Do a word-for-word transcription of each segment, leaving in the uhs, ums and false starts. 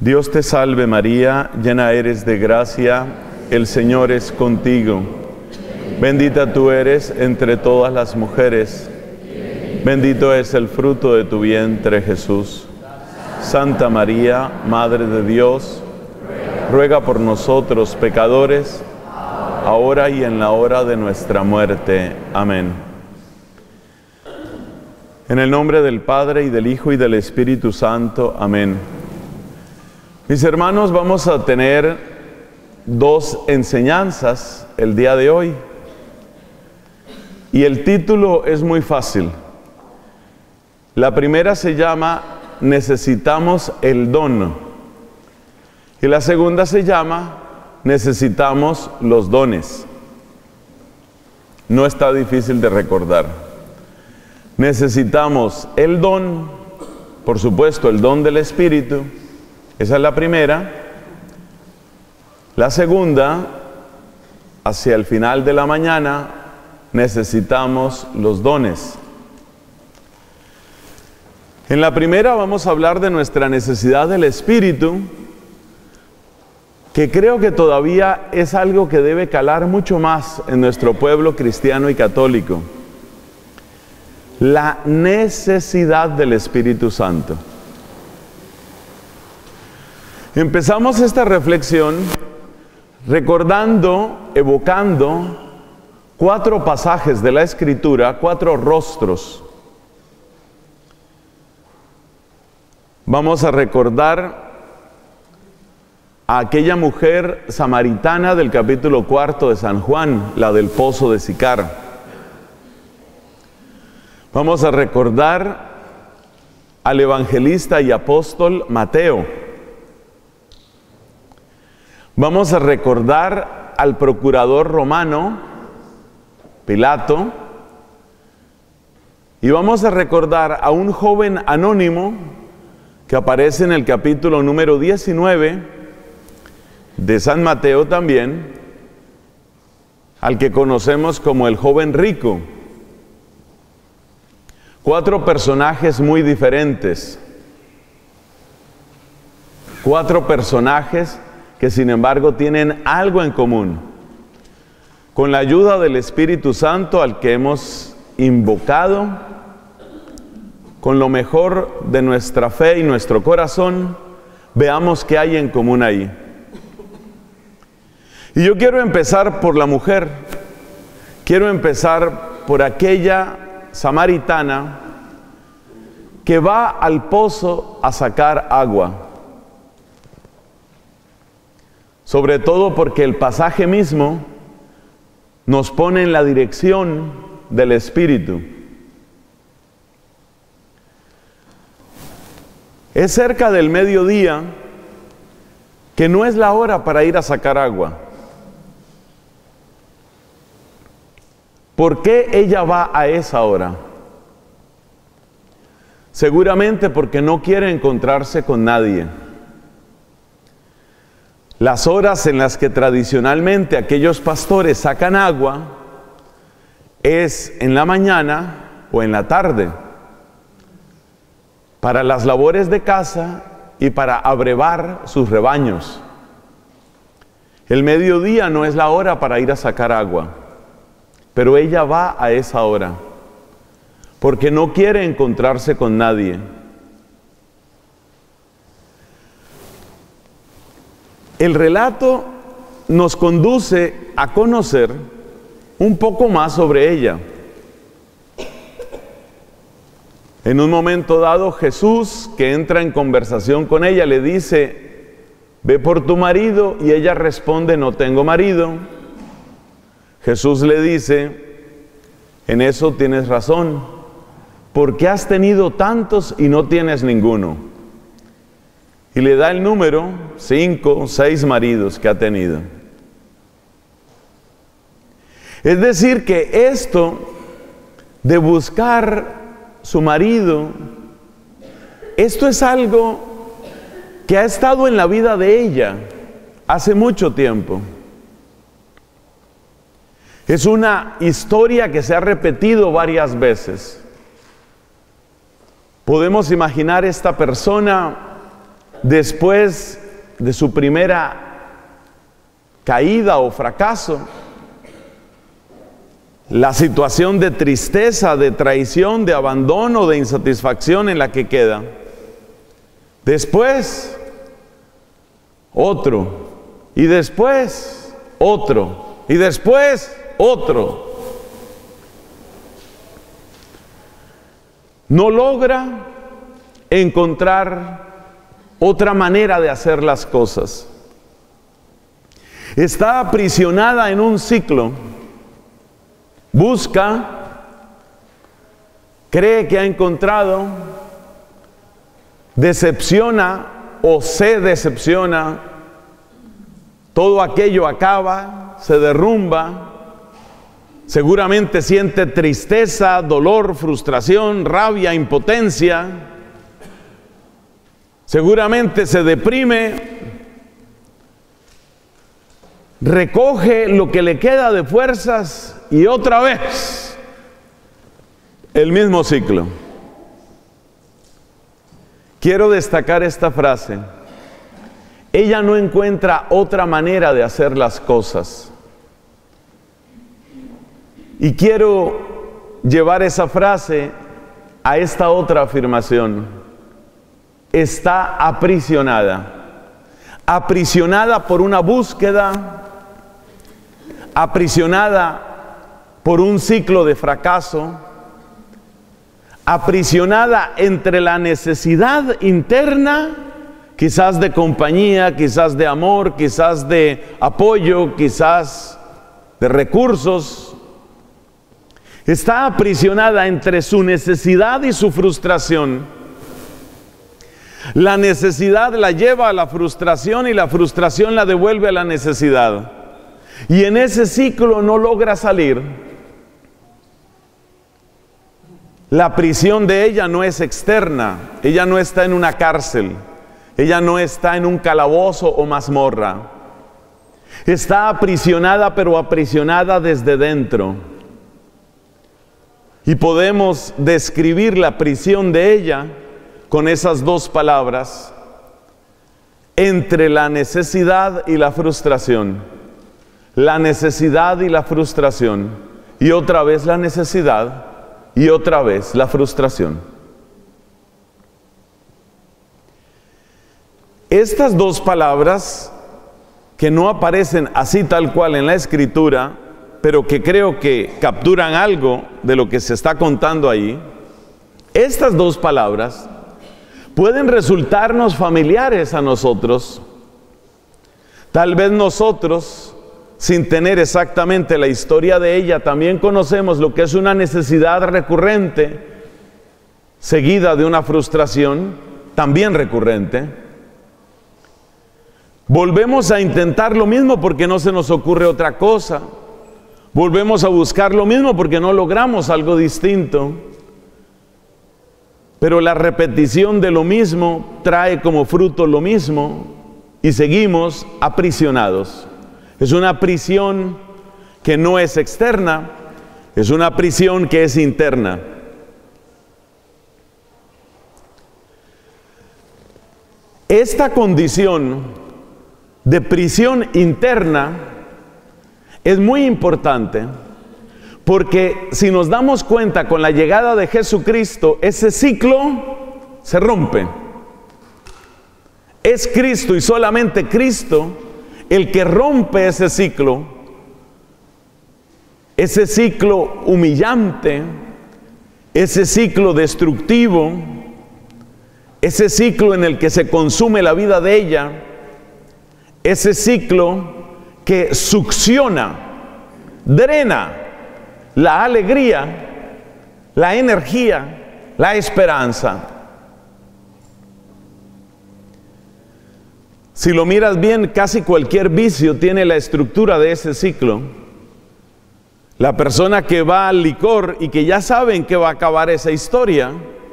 Dios te salve María, llena eres de gracia, el Señor es contigo. Bendita tú eres entre todas las mujeres, bendito es el fruto de tu vientre Jesús. Santa María, Madre de Dios, ruega por nosotros pecadores, ahora y en la hora de nuestra muerte. Amén. En el nombre del Padre, y del Hijo, y del Espíritu Santo. Amén. Mis hermanos, vamos a tener dos enseñanzas el día de hoy. Y el título es muy fácil. La primera se llama Necesitamos el don. Y la segunda se llama Necesitamos los dones. No está difícil de recordar. Necesitamos el don, por supuesto, el don del Espíritu. Esa es la primera. La segunda, hacia el final de la mañana, necesitamos los dones. En la primera vamos a hablar de nuestra necesidad del Espíritu, que creo que todavía es algo que debe calar mucho más en nuestro pueblo cristiano y católico. La necesidad del Espíritu Santo. Empezamos esta reflexión recordando, evocando cuatro pasajes de la Escritura, cuatro rostros. Vamos a recordar a aquella mujer samaritana del capítulo cuarto de San Juan, la del pozo de Sicar. Vamos a recordar al evangelista y apóstol Mateo. Vamos a recordar al procurador romano, Pilato, y vamos a recordar a un joven anónimo que aparece en el capítulo número diecinueve de San Mateo también, al que conocemos como el joven rico. Cuatro personajes muy diferentes, cuatro personajes que sin embargo tienen algo en común. Con la ayuda del Espíritu Santo al que hemos invocado, con lo mejor de nuestra fe y nuestro corazón, veamos qué hay en común ahí. Y yo quiero empezar por la mujer, quiero empezar por aquella samaritana que va al pozo a sacar agua. Sobre todo porque el pasaje mismo nos pone en la dirección del Espíritu. Es cerca del mediodía, que no es la hora para ir a sacar agua. ¿Por qué ella va a esa hora? Seguramente porque no quiere encontrarse con nadie. Las horas en las que tradicionalmente aquellos pastores sacan agua es en la mañana o en la tarde, para las labores de casa y para abrevar sus rebaños. El mediodía no es la hora para ir a sacar agua, pero ella va a esa hora, porque no quiere encontrarse con nadie. El relato nos conduce a conocer un poco más sobre ella. En un momento dado, Jesús, que entra en conversación con ella, le dice: ve por tu marido, y ella responde: no tengo marido. Jesús le dice: en eso tienes razón, porque has tenido tantos y no tienes ninguno. Y le da el número, cinco, seis maridos que ha tenido. Es decir, que esto de buscar su marido, esto es algo que ha estado en la vida de ella hace mucho tiempo. Es una historia que se ha repetido varias veces. Podemos imaginar esta persona después de su primera caída o fracaso, la situación de tristeza, de traición, de abandono, de insatisfacción en la que queda. Después, otro, y después, otro, y después, otro. No logra encontrar otra manera de hacer las cosas. Está aprisionada en un ciclo. Busca, cree que ha encontrado, decepciona o se decepciona, todo aquello acaba, se derrumba, seguramente siente tristeza, dolor, frustración, rabia, impotencia, seguramente se deprime, recoge lo que le queda de fuerzas y otra vez el mismo ciclo. Quiero destacar esta frase. Ella no encuentra otra manera de hacer las cosas. Y quiero llevar esa frase a esta otra afirmación. Está aprisionada. Aprisionada por una búsqueda, aprisionada por un ciclo de fracaso, aprisionada entre la necesidad interna, quizás de compañía, quizás de amor, quizás de apoyo, quizás de recursos. Está aprisionada entre su necesidad y su frustración. La necesidad la lleva a la frustración y la frustración la devuelve a la necesidad. Y en ese ciclo no logra salir. La prisión de ella no es externa. Ella no está en una cárcel. Ella no está en un calabozo o mazmorra. Está aprisionada, pero aprisionada desde dentro. Y podemos describir la prisión de ella con esas dos palabras: entre la necesidad y la frustración. La necesidad y la frustración. Y otra vez la necesidad y otra vez la frustración. Estas dos palabras, que no aparecen así tal cual en la Escritura, pero que creo que capturan algo de lo que se está contando ahí, estas dos palabras pueden resultarnos familiares a nosotros. Tal vez nosotros, sin tener exactamente la historia de ella, también conocemos lo que es una necesidad recurrente, seguida de una frustración también recurrente. Volvemos a intentar lo mismo porque no se nos ocurre otra cosa. Volvemos a buscar lo mismo porque no logramos algo distinto. Pero la repetición de lo mismo trae como fruto lo mismo y seguimos aprisionados. Es una prisión que no es externa, es una prisión que es interna. Esta condición de prisión interna es muy importante, porque si nos damos cuenta, con la llegada de Jesucristo, ese ciclo se rompe. Es Cristo y solamente Cristo el que rompe ese ciclo, ese ciclo humillante, ese ciclo destructivo, ese ciclo en el que se consume la vida de ella, ese ciclo que succiona, drena la alegría, la energía, la esperanza. Si lo miras bien, casi cualquier vicio tiene la estructura de ese ciclo. La persona que va al licor y que ya sabe en qué va a acabar esa historia,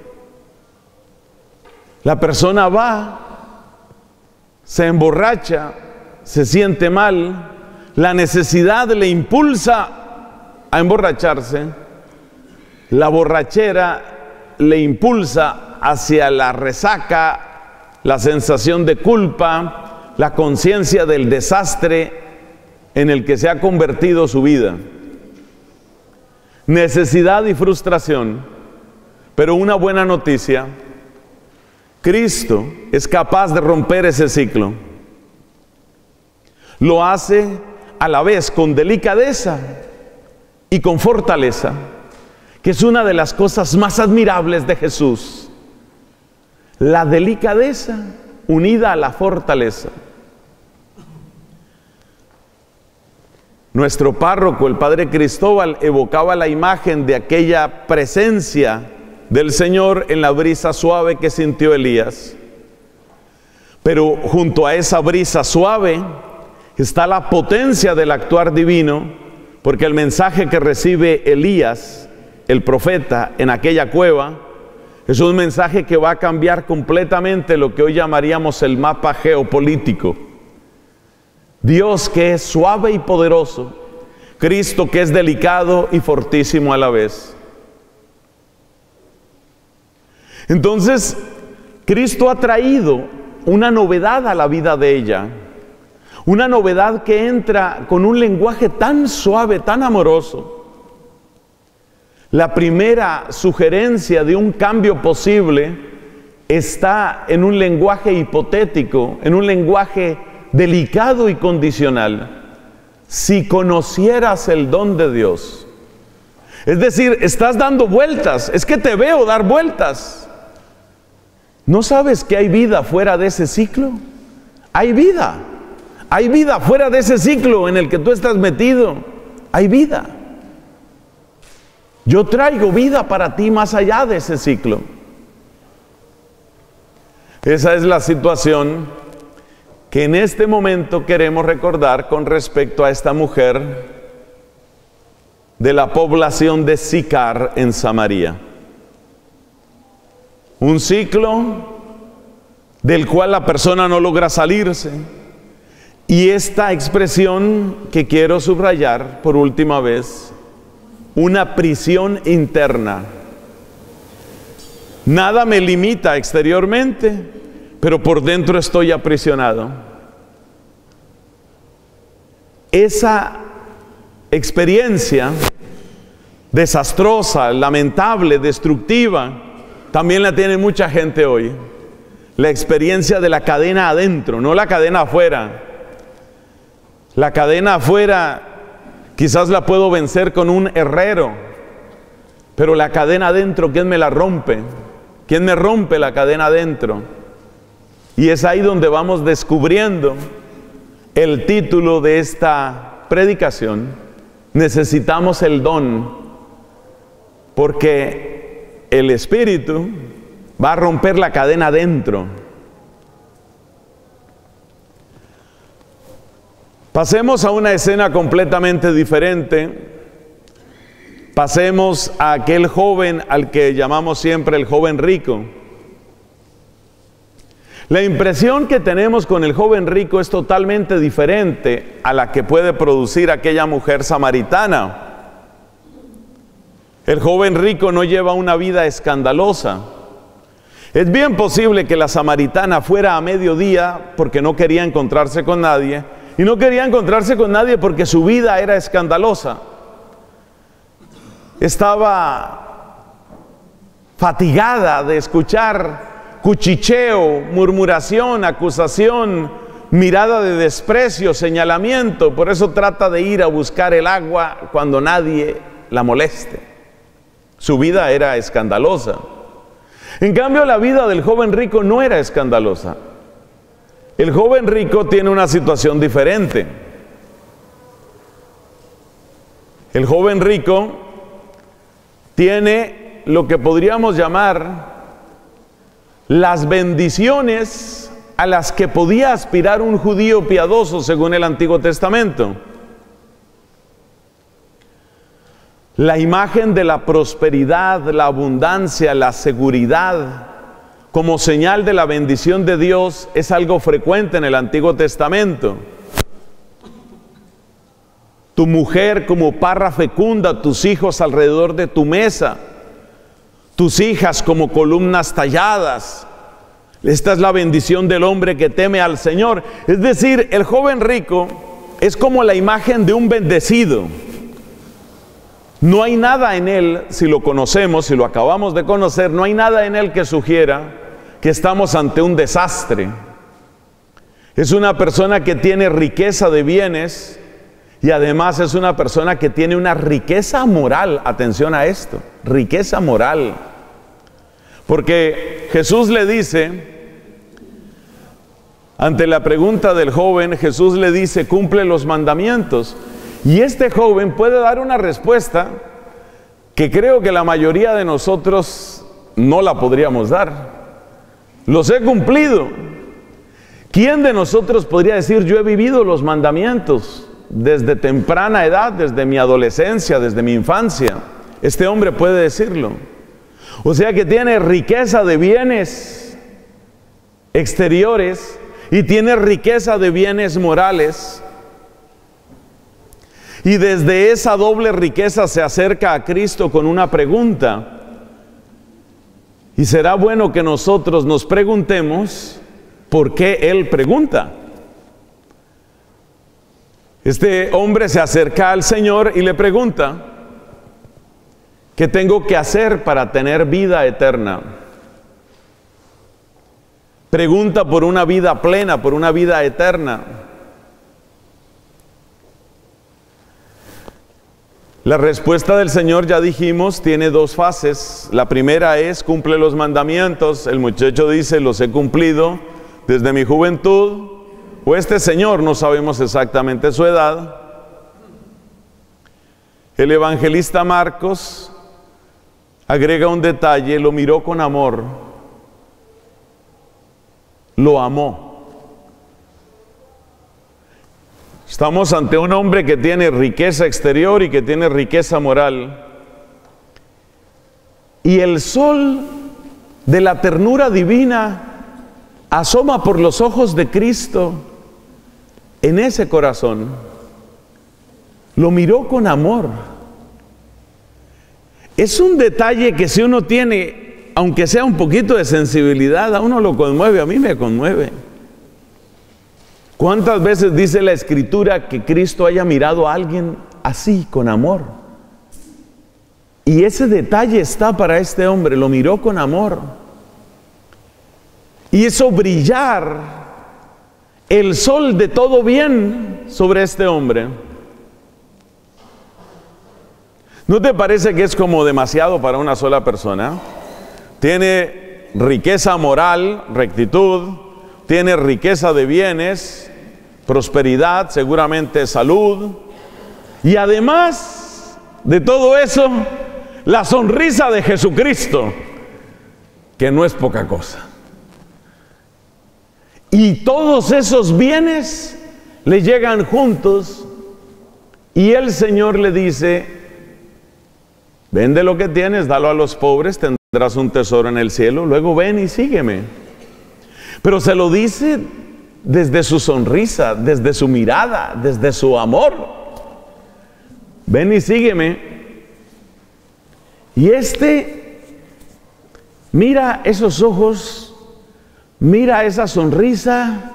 la persona va, se emborracha, se siente mal, la necesidad le impulsa a emborracharse, la borrachera le impulsa hacia la resaca la sensación de culpa, la conciencia del desastre en el que se ha convertido su vida. Necesidad y frustración, pero una buena noticia: Cristo es capaz de romper ese ciclo. Lo hace a la vez con delicadeza y con fortaleza, que es una de las cosas más admirables de Jesús. La delicadeza unida a la fortaleza. Nuestro párroco, el padre Cristóbal, evocaba la imagen de aquella presencia del Señor en la brisa suave que sintió Elías. Pero junto a esa brisa suave está la potencia del actuar divino, porque el mensaje que recibe Elías, el profeta, en aquella cueva, es un mensaje que va a cambiar completamente lo que hoy llamaríamos el mapa geopolítico. Dios que es suave y poderoso, Cristo que es delicado y fortísimo a la vez. Entonces, Cristo ha traído una novedad a la vida de ella, una novedad que entra con un lenguaje tan suave, tan amoroso. La primera sugerencia de un cambio posible está en un lenguaje hipotético, en un lenguaje delicado y condicional. Si conocieras el don de Dios. Es decir, estás dando vueltas, es que te veo dar vueltas. ¿No sabes que hay vida fuera de ese ciclo? Hay vida, hay vida fuera de ese ciclo en el que tú estás metido, hay vida. Yo traigo vida para ti más allá de ese ciclo. Esa es la situación que en este momento queremos recordar con respecto a esta mujer de la población de Sicar en Samaria. Un ciclo del cual la persona no logra salirse. Y esta expresión que quiero subrayar por última vez: una prisión interna. Nada me limita exteriormente, pero por dentro estoy aprisionado. Esa experiencia desastrosa, lamentable, destructiva, también la tiene mucha gente hoy. La experiencia de la cadena adentro, no la cadena afuera. La cadena afuera quizás la puedo vencer con un herrero, pero la cadena adentro, ¿quién me la rompe? ¿Quién me rompe la cadena adentro? Y es ahí donde vamos descubriendo el título de esta predicación: necesitamos el don, porque el Espíritu va a romper la cadena adentro. Pasemos a una escena completamente diferente. Pasemos a aquel joven al que llamamos siempre el joven rico. La impresión que tenemos con el joven rico es totalmente diferente a la que puede producir aquella mujer samaritana. El joven rico no lleva una vida escandalosa. Es bien posible que la samaritana fuera a mediodía porque no quería encontrarse con nadie, y no quería encontrarse con nadie porque su vida era escandalosa. Estaba fatigada de escuchar cuchicheo, murmuración, acusación, mirada de desprecio, señalamiento. Por eso trata de ir a buscar el agua cuando nadie la moleste. Su vida era escandalosa. En cambio, la vida del joven rico no era escandalosa. El joven rico tiene una situación diferente. El joven rico tiene lo que podríamos llamar las bendiciones a las que podía aspirar un judío piadoso según el Antiguo Testamento. La imagen de la prosperidad, la abundancia, la seguridad como señal de la bendición de Dios es algo frecuente en el Antiguo Testamento. Tu mujer como parra fecunda, tus hijos alrededor de tu mesa, tus hijas como columnas talladas, Esta es la bendición del hombre que teme al Señor. Es decir, el joven rico es como la imagen de un bendecido. No hay nada en él, si lo conocemos, si lo acabamos de conocer, no hay nada en él que sugiera que estamos ante un desastre. Es una persona que tiene riqueza de bienes y además es una persona que tiene una riqueza moral. Atención a esto, riqueza moral. Porque Jesús le dice, ante la pregunta del joven, Jesús le dice, cumple los mandamientos. Y este joven puede dar una respuesta que creo que la mayoría de nosotros no la podríamos dar. Los he cumplido. ¿Quién de nosotros podría decir, yo he vivido los mandamientos desde temprana edad, desde mi adolescencia, desde mi infancia? Este hombre puede decirlo. O sea que tiene riqueza de bienes exteriores y tiene riqueza de bienes morales. Y desde esa doble riqueza se acerca a Cristo con una pregunta. Y será bueno que nosotros nos preguntemos por qué Él pregunta. Este hombre se acerca al Señor y le pregunta, ¿qué tengo que hacer para tener vida eterna? Pregunta por una vida plena, por una vida eterna. La respuesta del Señor, ya dijimos, tiene dos fases. La primera es, cumple los mandamientos. El muchacho dice, los he cumplido desde mi juventud. O este señor, no sabemos exactamente su edad. El evangelista Marcos agrega un detalle, lo miró con amor. Lo amó. Estamos ante un hombre que tiene riqueza exterior y que tiene riqueza moral. Y el sol de la ternura divina asoma por los ojos de Cristo en ese corazón. Lo miró con amor. Es un detalle que si uno tiene, aunque sea un poquito de sensibilidad, a uno lo conmueve, a mí me conmueve. ¿Cuántas veces dice la Escritura que Cristo haya mirado a alguien así, con amor? Y ese detalle está para este hombre, lo miró con amor. Y hizo brillar el sol de todo bien sobre este hombre. ¿No te parece que es como demasiado para una sola persona? Tiene riqueza moral, rectitud, tiene riqueza de bienes, prosperidad, seguramente salud, y además de todo eso, la sonrisa de Jesucristo, que no es poca cosa. Y todos esos bienes le llegan juntos, y el Señor le dice, vende lo que tienes, dalo a los pobres, tendrás un tesoro en el cielo, luego ven y sígueme. Pero se lo dice desde su sonrisa, desde su mirada, desde su amor. Ven y sígueme. Y este mira esos ojos, mira esa sonrisa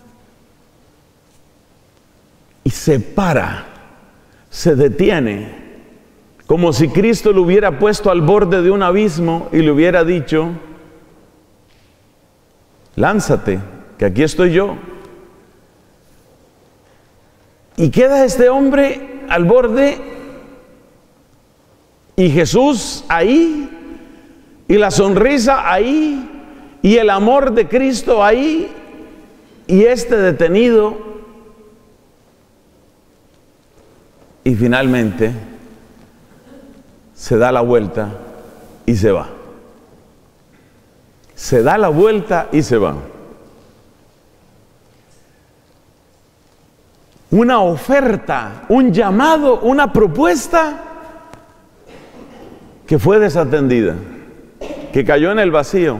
y se para, se detiene, como si Cristo lo hubiera puesto al borde de un abismo y le hubiera dicho, lánzate, que aquí estoy yo. Y queda este hombre al borde y Jesús ahí y la sonrisa ahí y el amor de Cristo ahí y este detenido y finalmente se da la vuelta y se va. Se da la vuelta y se va. Una oferta, un llamado, una propuesta que fue desatendida, que cayó en el vacío.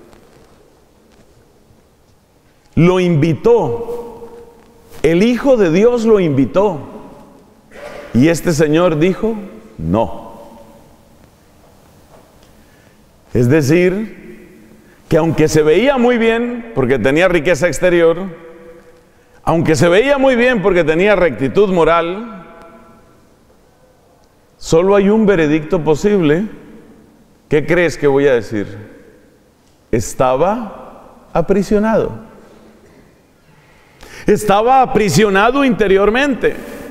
Lo invitó, el Hijo de Dios lo invitó, y este señor dijo, no. Es decir, que aunque se veía muy bien porque tenía riqueza exterior, aunque se veía muy bien porque tenía rectitud moral, solo hay un veredicto posible. ¿Qué crees que voy a decir? Estaba aprisionado. Estaba aprisionado interiormente.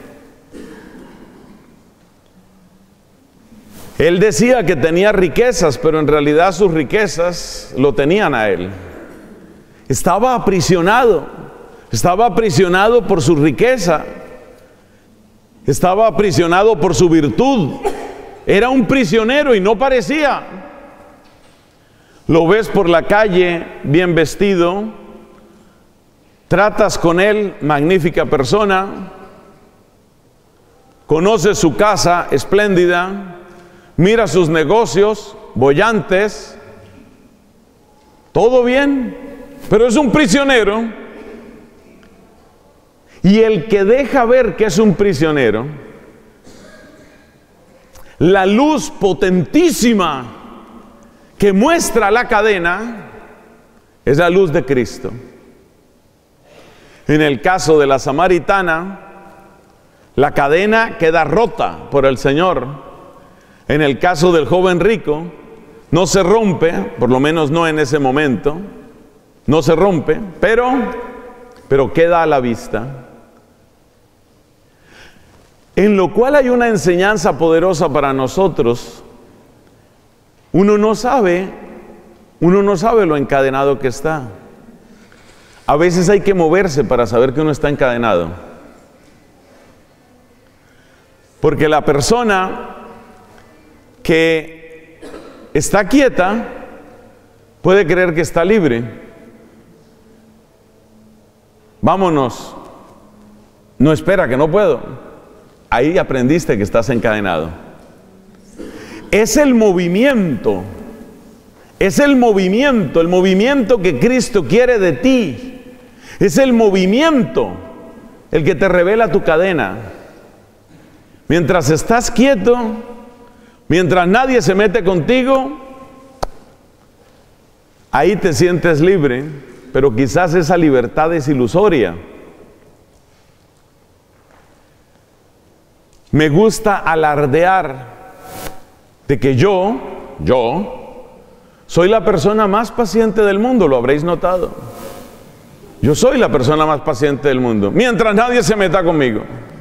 Él decía que tenía riquezas, pero en realidad sus riquezas lo tenían a él. Estaba aprisionado. Estaba aprisionado por su riqueza. Estaba aprisionado por su virtud. Era un prisionero y no parecía. Lo ves por la calle bien vestido, tratas con él, magnífica persona, conoces su casa espléndida, mira sus negocios bollantes, todo bien, pero es un prisionero. Y el que deja ver que es un prisionero, la luz potentísima que muestra la cadena, es la luz de Cristo. En el caso de la samaritana, la cadena queda rota por el Señor. En el caso del joven rico, no se rompe, por lo menos no en ese momento, no se rompe, pero, pero queda a la vista. En lo cual hay una enseñanza poderosa para nosotros. Uno no sabe, uno no sabe lo encadenado que está. A veces hay que moverse para saber que uno está encadenado. Porque la persona que está quieta puede creer que está libre. Vámonos. No, espera, que no puedo. Ahí aprendiste que estás encadenado. Es el movimiento, es el movimiento, el movimiento que Cristo quiere de ti. Es el movimiento el que te revela tu cadena. Mientras estás quieto, mientras nadie se mete contigo, ahí te sientes libre, pero quizás esa libertad es ilusoria. Me gusta alardear de que yo, yo, soy la persona más paciente del mundo, lo habréis notado. Yo soy la persona más paciente del mundo, mientras nadie se meta conmigo.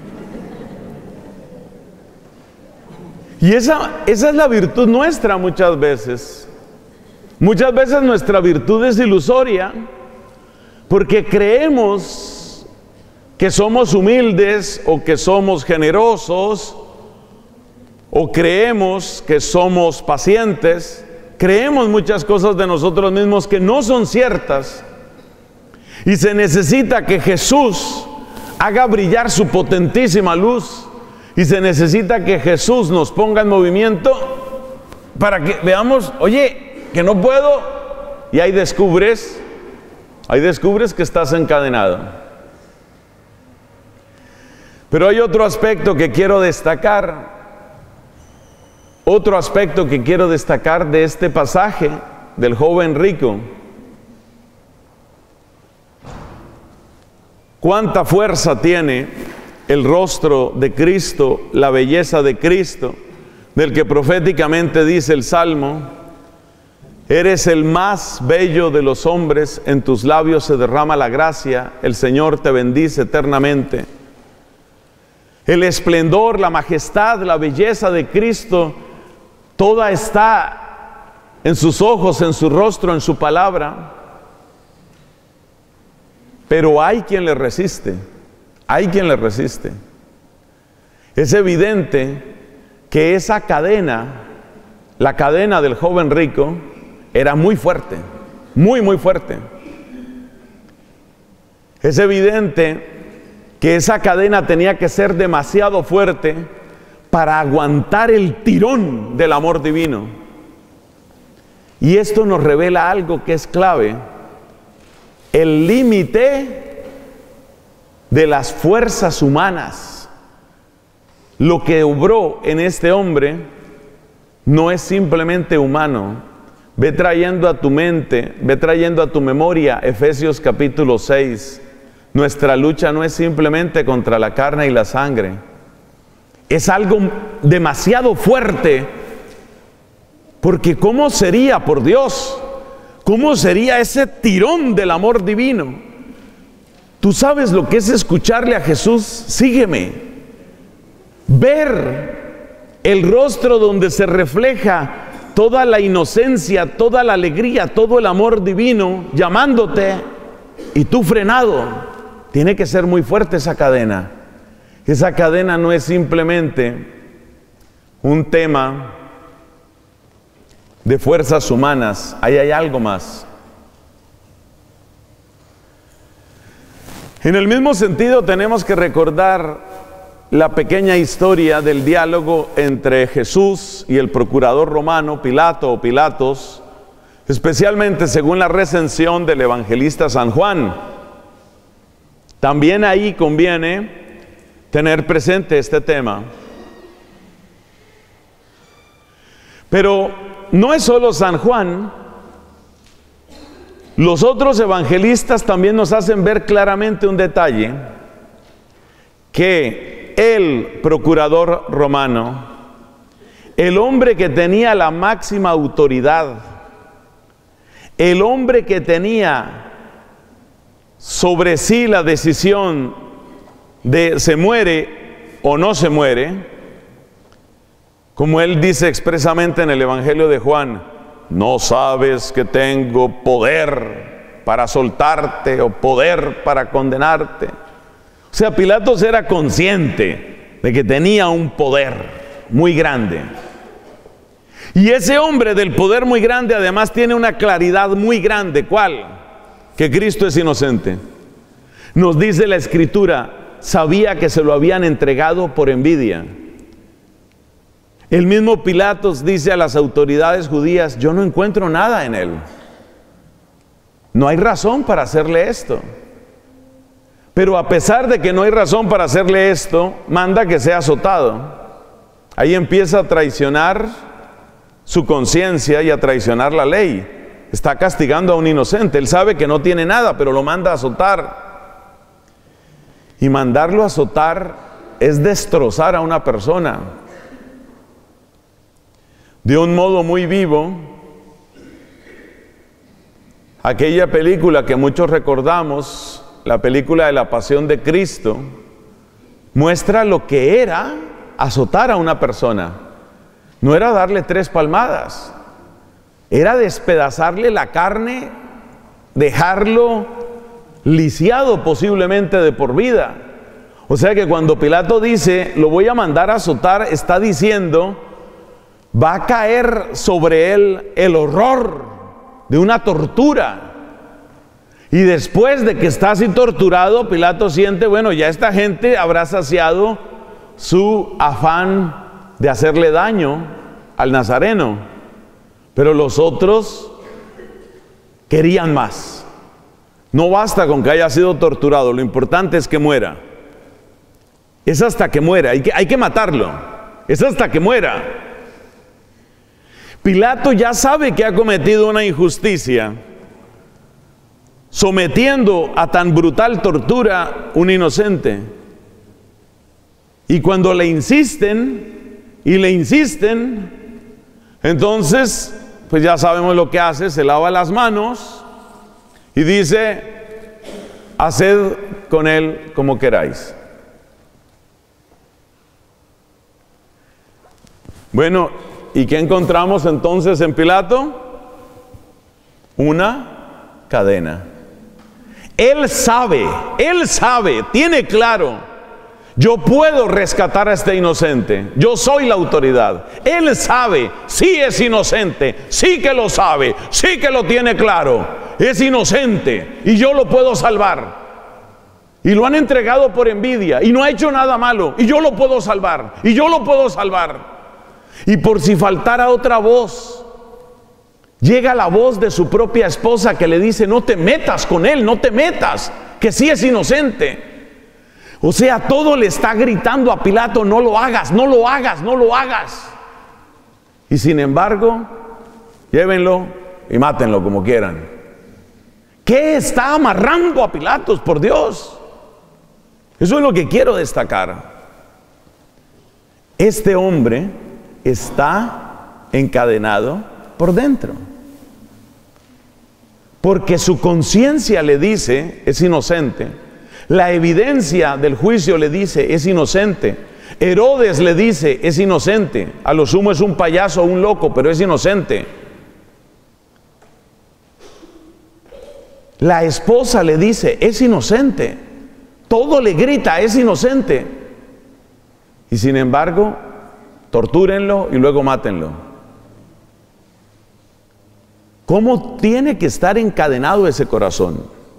Y esa, esa es la virtud nuestra muchas veces. Muchas veces nuestra virtud es ilusoria, porque creemos que somos humildes o que somos generosos, o creemos que somos pacientes. Creemos muchas cosas de nosotros mismos que no son ciertas. Y se necesita que Jesús haga brillar su potentísima luz. Y se necesita que Jesús nos ponga en movimiento para que veamos, oye, que no puedo. Y ahí descubres, ahí descubres que estás encadenado. Pero hay otro aspecto que quiero destacar. Otro aspecto que quiero destacar de este pasaje del joven rico. Cuánta fuerza tiene el rostro de Cristo, la belleza de Cristo, del que proféticamente dice el Salmo: eres el más bello de los hombres, en tus labios se derrama la gracia, el Señor te bendice eternamente. El esplendor, la majestad, la belleza de Cristo, toda está en sus ojos, en su rostro, en su palabra. Pero hay quien le resiste, hay quien le resiste. Es evidente que esa cadena, la cadena del joven rico, era muy fuerte, muy, muy fuerte. Es evidente que esa cadena tenía que ser demasiado fuerte para aguantar el tirón del amor divino. Y esto nos revela algo que es clave: el límite de las fuerzas humanas. Lo que obró en este hombre no es simplemente humano, Ve trayendo a tu mente, ve trayendo a tu memoria Efesios capítulo seis. Nuestra lucha no es simplemente contra la carne y la sangre. Es algo demasiado fuerte, porque ¿cómo sería, por Dios? ¿Cómo sería ese tirón del amor divino? ¿Tú sabes lo que es escucharle a Jesús? Sígueme. Ver el rostro donde se refleja toda la inocencia, toda la alegría, todo el amor divino llamándote, y tú frenado. Tiene que ser muy fuerte esa cadena. Esa cadena no es simplemente un tema de fuerzas humanas. Ahí hay algo más. En el mismo sentido, tenemos que recordar la pequeña historia del diálogo entre Jesús y el procurador romano Pilato o Pilatos, especialmente según la recensión del evangelista San Juan. También ahí conviene tener presente este tema. Pero no es solo San Juan. Los otros evangelistas también nos hacen ver claramente un detalle, que el procurador romano, el hombre que tenía la máxima autoridad, el hombre que tenía sobre sí la decisión de se muere o no se muere, como él dice expresamente en el Evangelio de Juan, no sabes que tengo poder para soltarte o poder para condenarte. O sea, Pilatos era consciente de que tenía un poder muy grande. Y ese hombre del poder muy grande además tiene una claridad muy grande. ¿Cuál? Que Cristo es inocente. Nos dice la Escritura, sabía que se lo habían entregado por envidia. El mismo Pilatos dice a las autoridades judías, yo no encuentro nada en él. No hay razón para hacerle esto. Pero a pesar de que no hay razón para hacerle esto, manda que sea azotado. Ahí empieza a traicionar su conciencia y a traicionar la ley. Está castigando a un inocente. Él sabe que no tiene nada, pero lo manda a azotar. Y mandarlo a azotar es destrozar a una persona. De un modo muy vivo, aquella película que muchos recordamos, la película de la Pasión de Cristo, muestra lo que era azotar a una persona. No era darle tres palmadas, era despedazarle la carne, dejarlo lisiado posiblemente de por vida. O sea que cuando Pilato dice, lo voy a mandar a azotar, está diciendo, va a caer sobre él el horror de una tortura. Y después de que está así torturado, Pilato siente, bueno, ya esta gente habrá saciado su afán de hacerle daño al Nazareno. Pero los otros querían más. No basta con que haya sido torturado, lo importante es que muera. Es hasta que muera, hay que, hay que matarlo. Es hasta que muera. Pilato ya sabe que ha cometido una injusticia, sometiendo a tan brutal tortura un inocente. Y cuando le insisten, y le insisten, entonces, pues ya sabemos lo que hace, se lava las manos y dice, haced con él como queráis. Bueno, ¿y qué encontramos entonces en Pilato? Una cadena. Él sabe, él sabe, tiene claro, yo puedo rescatar a este inocente, yo soy la autoridad. Él sabe, sí es inocente, sí que lo sabe, sí que lo tiene claro, es inocente y yo lo puedo salvar. Y lo han entregado por envidia y no ha hecho nada malo y yo lo puedo salvar, y yo lo puedo salvar. Y por si faltara otra voz, llega la voz de su propia esposa que le dice, no te metas con él, no te metas, que sí es inocente. O sea, todo le está gritando a Pilato, no lo hagas, no lo hagas, no lo hagas. Y sin embargo, llévenlo y mátenlo como quieran. ¿Qué está amarrando a Pilatos, por Dios? Eso es lo que quiero destacar. Este hombre está encadenado por dentro, porque su conciencia le dice es inocente, la evidencia del juicio le dice es inocente, Herodes le dice es inocente, a lo sumo es un payaso o un loco, pero es inocente. La esposa le dice es inocente, todo le grita es inocente, y sin embargo tortúrenlo y luego mátenlo. ¿Cómo tiene que estar encadenado ese corazón?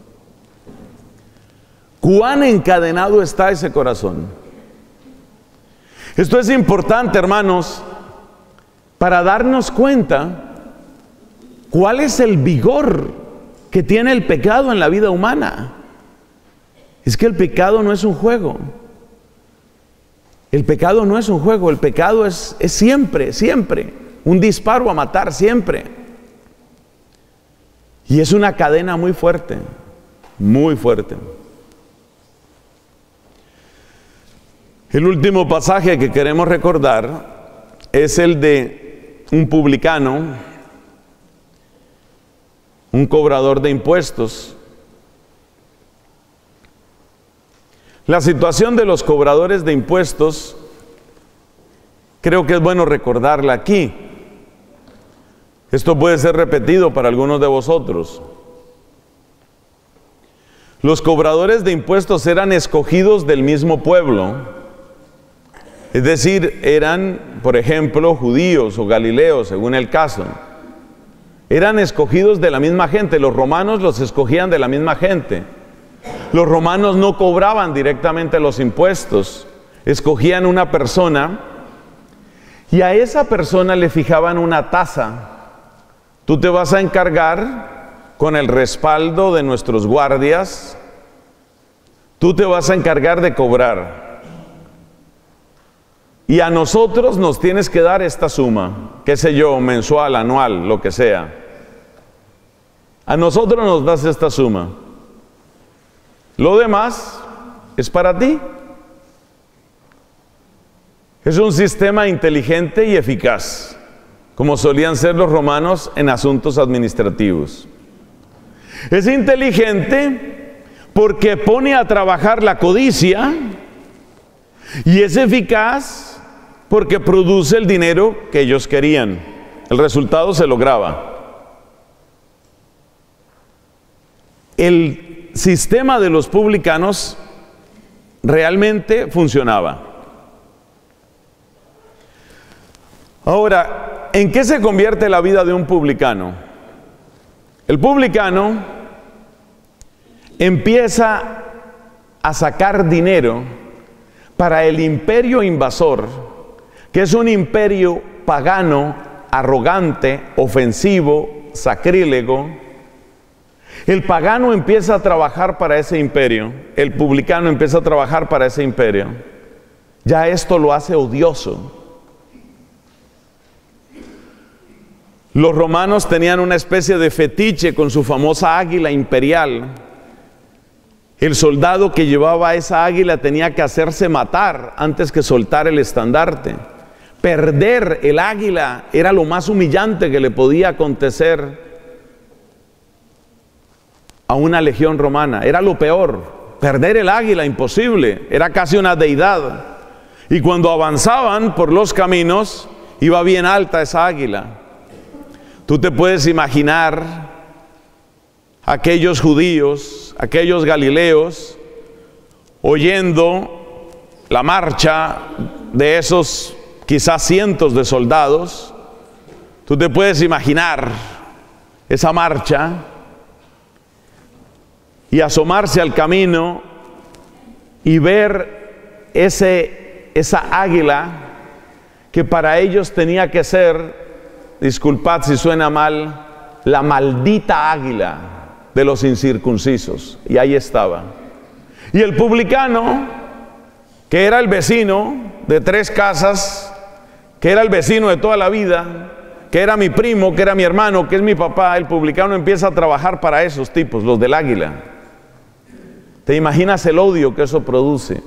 ¿Cuán encadenado está ese corazón? Esto es importante, hermanos, para darnos cuenta cuál es el vigor que tiene el pecado en la vida humana. Es que el pecado no es un juego. El pecado no es un juego, el pecado es, es siempre, siempre un disparo a matar, siempre. Y es una cadena muy fuerte, muy fuerte. El último pasaje que queremos recordar es el de un publicano, un cobrador de impuestos. La situación de los cobradores de impuestos, creo que es bueno recordarla aquí. Esto puede ser repetido para algunos de vosotros. Los cobradores de impuestos eran escogidos del mismo pueblo. Es decir, eran, por ejemplo, judíos o galileos, según el caso. Eran escogidos de la misma gente. Los romanos los escogían de la misma gente. Los romanos no cobraban directamente los impuestos. Escogían una persona y a esa persona le fijaban una tasa. Tú te vas a encargar con el respaldo de nuestros guardias. Tú te vas a encargar de cobrar. Y a nosotros nos tienes que dar esta suma, qué sé yo, mensual, anual, lo que sea. A nosotros nos das esta suma. Lo demás es para ti. Es un sistema inteligente y eficaz, como solían ser los romanos en asuntos administrativos. Es inteligente porque pone a trabajar la codicia y es eficaz porque produce el dinero que ellos querían. El resultado se lograba. El sistema de los publicanos realmente funcionaba. Ahora, ¿en qué se convierte la vida de un publicano? El publicano empieza a sacar dinero para el imperio invasor, que es un imperio pagano, arrogante, ofensivo, sacrílego. El pagano empieza a trabajar para ese imperio, el publicano empieza a trabajar para ese imperio. Ya esto lo hace odioso. Los romanos tenían una especie de fetiche con su famosa águila imperial. El soldado que llevaba esa águila tenía que hacerse matar antes que soltar el estandarte. Perder el águila era lo más humillante que le podía acontecer a una legión romana. Era lo peor. Perder el águila, imposible. Era casi una deidad. Y cuando avanzaban por los caminos, iba bien alta esa águila. Tú te puedes imaginar aquellos judíos, aquellos galileos, oyendo la marcha de esos quizás cientos de soldados. Tú te puedes imaginar esa marcha y asomarse al camino y ver ese, esa águila que para ellos tenía que ser, disculpad si suena mal, la maldita águila de los incircuncisos. Y ahí estaba. Y el publicano, que era el vecino de tres casas, que era el vecino de toda la vida, que era mi primo, que era mi hermano, que es mi papá, el publicano empieza a trabajar para esos tipos, los del águila. ¿Te imaginas el odio que eso produce?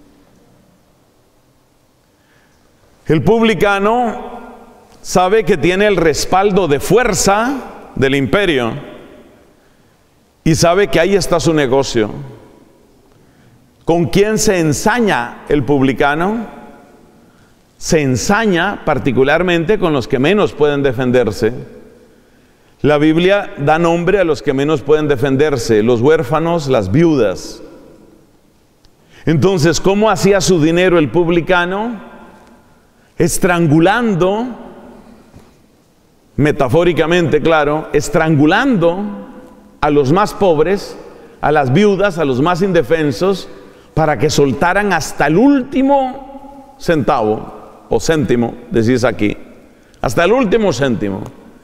El publicano sabe que tiene el respaldo de fuerza del imperio y sabe que ahí está su negocio. ¿Con quién se ensaña el publicano? Se ensaña particularmente con los que menos pueden defenderse. La Biblia da nombre a los que menos pueden defenderse, los huérfanos, las viudas. Entonces, ¿cómo hacía su dinero el publicano? Estrangulando, metafóricamente, claro, estrangulando a los más pobres, a las viudas, a los más indefensos, para que soltaran hasta el último centavo, o céntimo, decís aquí, hasta el último céntimo,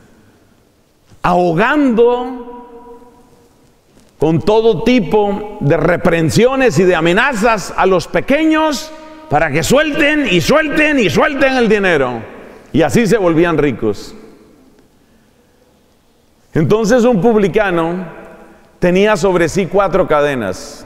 ahogando con todo tipo de reprensiones y de amenazas a los pequeños para que suelten y suelten y suelten el dinero. Y así se volvían ricos. Entonces un publicano tenía sobre sí cuatro cadenas.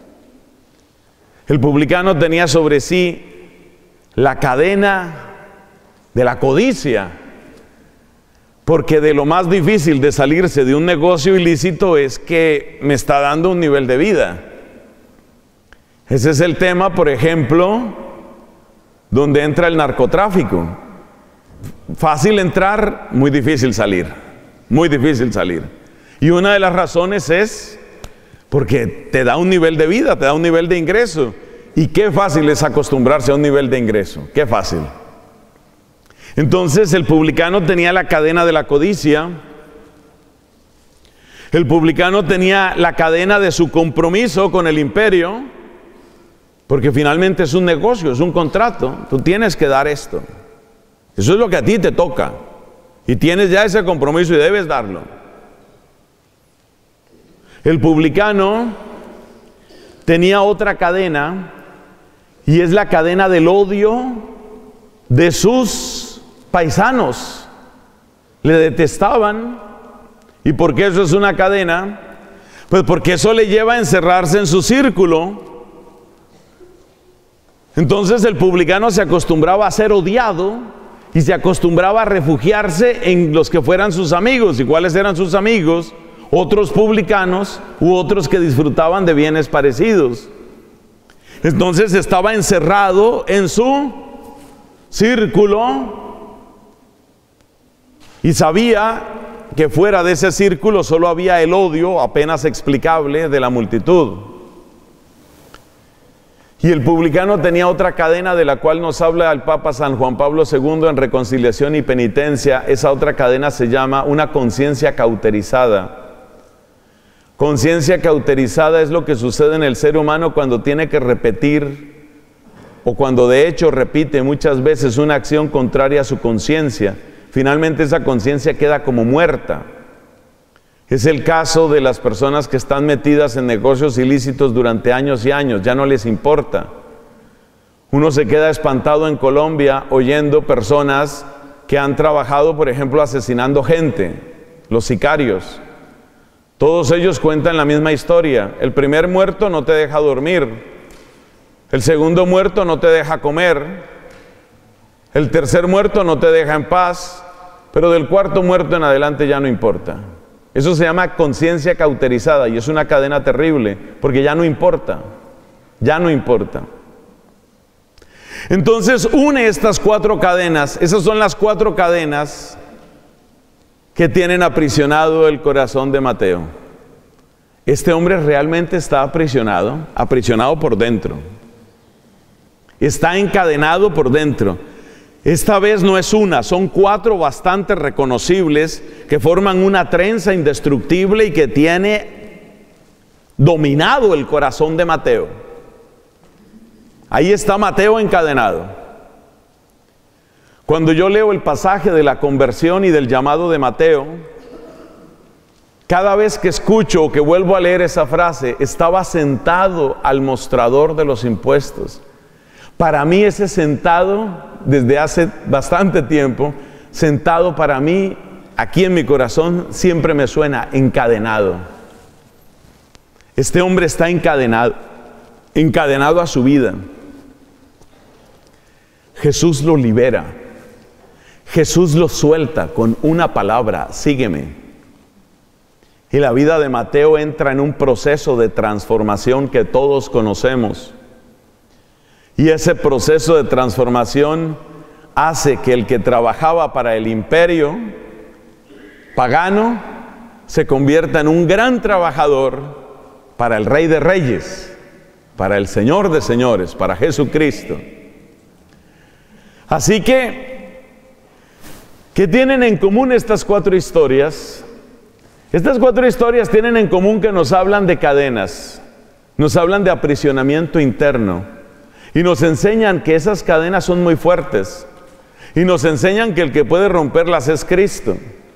El publicano tenía sobre sí la cadena de la codicia, porque de lo más difícil de salirse de un negocio ilícito es que me está dando un nivel de vida. Ese es el tema, por ejemplo, donde entra el narcotráfico. Fácil entrar, muy difícil salir, muy difícil salir. Y una de las razones es porque te da un nivel de vida, te da un nivel de ingreso. Y qué fácil es acostumbrarse a un nivel de ingreso, qué fácil. Entonces el publicano tenía la cadena de la codicia, el publicano tenía la cadena de su compromiso con el imperio, porque finalmente es un negocio, es un contrato, tú tienes que dar esto. Eso es lo que a ti te toca, y tienes ya ese compromiso y debes darlo. El publicano tenía otra cadena, y es la cadena del odio de sus paisanos. Le detestaban. ¿Y por qué eso es una cadena? Pues porque eso le lleva a encerrarse en su círculo. Entonces el publicano se acostumbraba a ser odiado y se acostumbraba a refugiarse en los que fueran sus amigos. ¿Y cuáles eran sus amigos? Otros publicanos u otros que disfrutaban de bienes parecidos. Entonces estaba encerrado en su círculo y sabía que fuera de ese círculo solo había el odio apenas explicable de la multitud. Y el publicano tenía otra cadena de la cual nos habla el Papa San Juan Pablo segundo en Reconciliación y Penitencia. Esa otra cadena se llama una conciencia cauterizada. Conciencia cauterizada es lo que sucede en el ser humano cuando tiene que repetir o cuando de hecho repite muchas veces una acción contraria a su conciencia. Finalmente esa conciencia queda como muerta. Es el caso de las personas que están metidas en negocios ilícitos durante años y años, ya no les importa. Uno se queda espantado en Colombia oyendo personas que han trabajado, por ejemplo, asesinando gente, los sicarios. Todos ellos cuentan la misma historia. El primer muerto no te deja dormir. El segundo muerto no te deja comer. El tercer muerto no te deja en paz. Pero del cuarto muerto en adelante ya no importa. Eso se llama conciencia cauterizada y es una cadena terrible porque ya no importa. Ya no importa. Entonces une estas cuatro cadenas. Esas son las cuatro cadenas que tienen aprisionado el corazón de Mateo. Este hombre realmente está aprisionado, aprisionado por dentro. Está encadenado por dentro. Esta vez no es una, son cuatro bastante reconocibles que forman una trenza indestructible y que tiene dominado el corazón de Mateo. Ahí está Mateo encadenado. Cuando yo leo el pasaje de la conversión y del llamado de Mateo, cada vez que escucho o que vuelvo a leer esa frase, estaba sentado al mostrador de los impuestos. Para mí ese sentado, desde hace bastante tiempo, sentado para mí, aquí en mi corazón, siempre me suena encadenado. Este hombre está encadenado, encadenado a su vida. Jesús lo libera. Jesús lo suelta con una palabra: sígueme. Y la vida de Mateo entra en un proceso de transformación que todos conocemos. Y ese proceso de transformación hace que el que trabajaba para el imperio pagano se convierta en un gran trabajador para el Rey de Reyes, para el Señor de Señores, para Jesucristo. Así que, ¿qué tienen en común estas cuatro historias? Estas cuatro historias tienen en común que nos hablan de cadenas, nos hablan de aprisionamiento interno y nos enseñan que esas cadenas son muy fuertes y nos enseñan que el que puede romperlas es Cristo.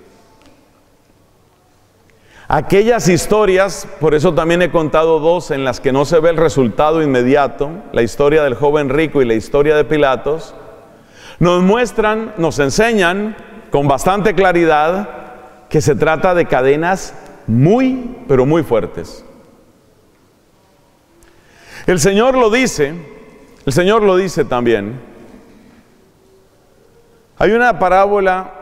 Aquellas historias, por eso también he contado dos en las que no se ve el resultado inmediato, la historia del joven rico y la historia de Pilatos, nos muestran, nos enseñan con bastante claridad que se trata de cadenas muy, pero muy fuertes. El Señor lo dice, el Señor lo dice también. Hay una parábola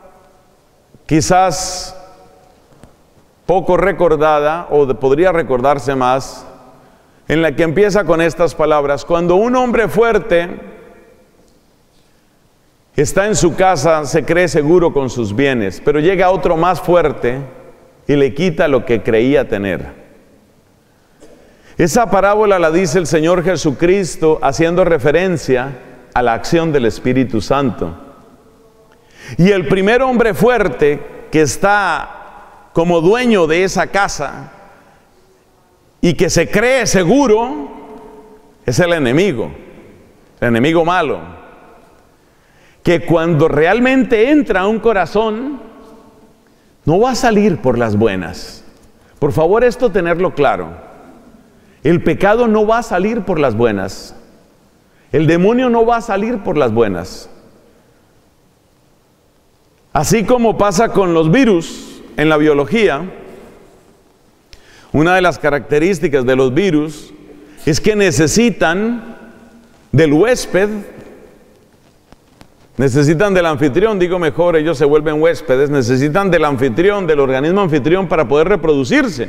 quizás poco recordada, o de, podría recordarse más, en la que empieza con estas palabras: cuando un hombre fuerte está en su casa, se cree seguro con sus bienes, pero llega otro más fuerte y le quita lo que creía tener. Esa parábola la dice el Señor Jesucristo haciendo referencia a la acción del Espíritu Santo. Y el primer hombre fuerte que está como dueño de esa casa y que se cree seguro es el enemigo, el enemigo malo, que cuando realmente entra a un corazón no va a salir por las buenas. Por favor, esto tenerlo claro. El pecado no va a salir por las buenas. El demonio no va a salir por las buenas. Así como pasa con los virus en la biología, una de las características de los virus es que necesitan del huésped, necesitan del anfitrión, digo mejor, ellos se vuelven huéspedes, necesitan del anfitrión, del organismo anfitrión para poder reproducirse.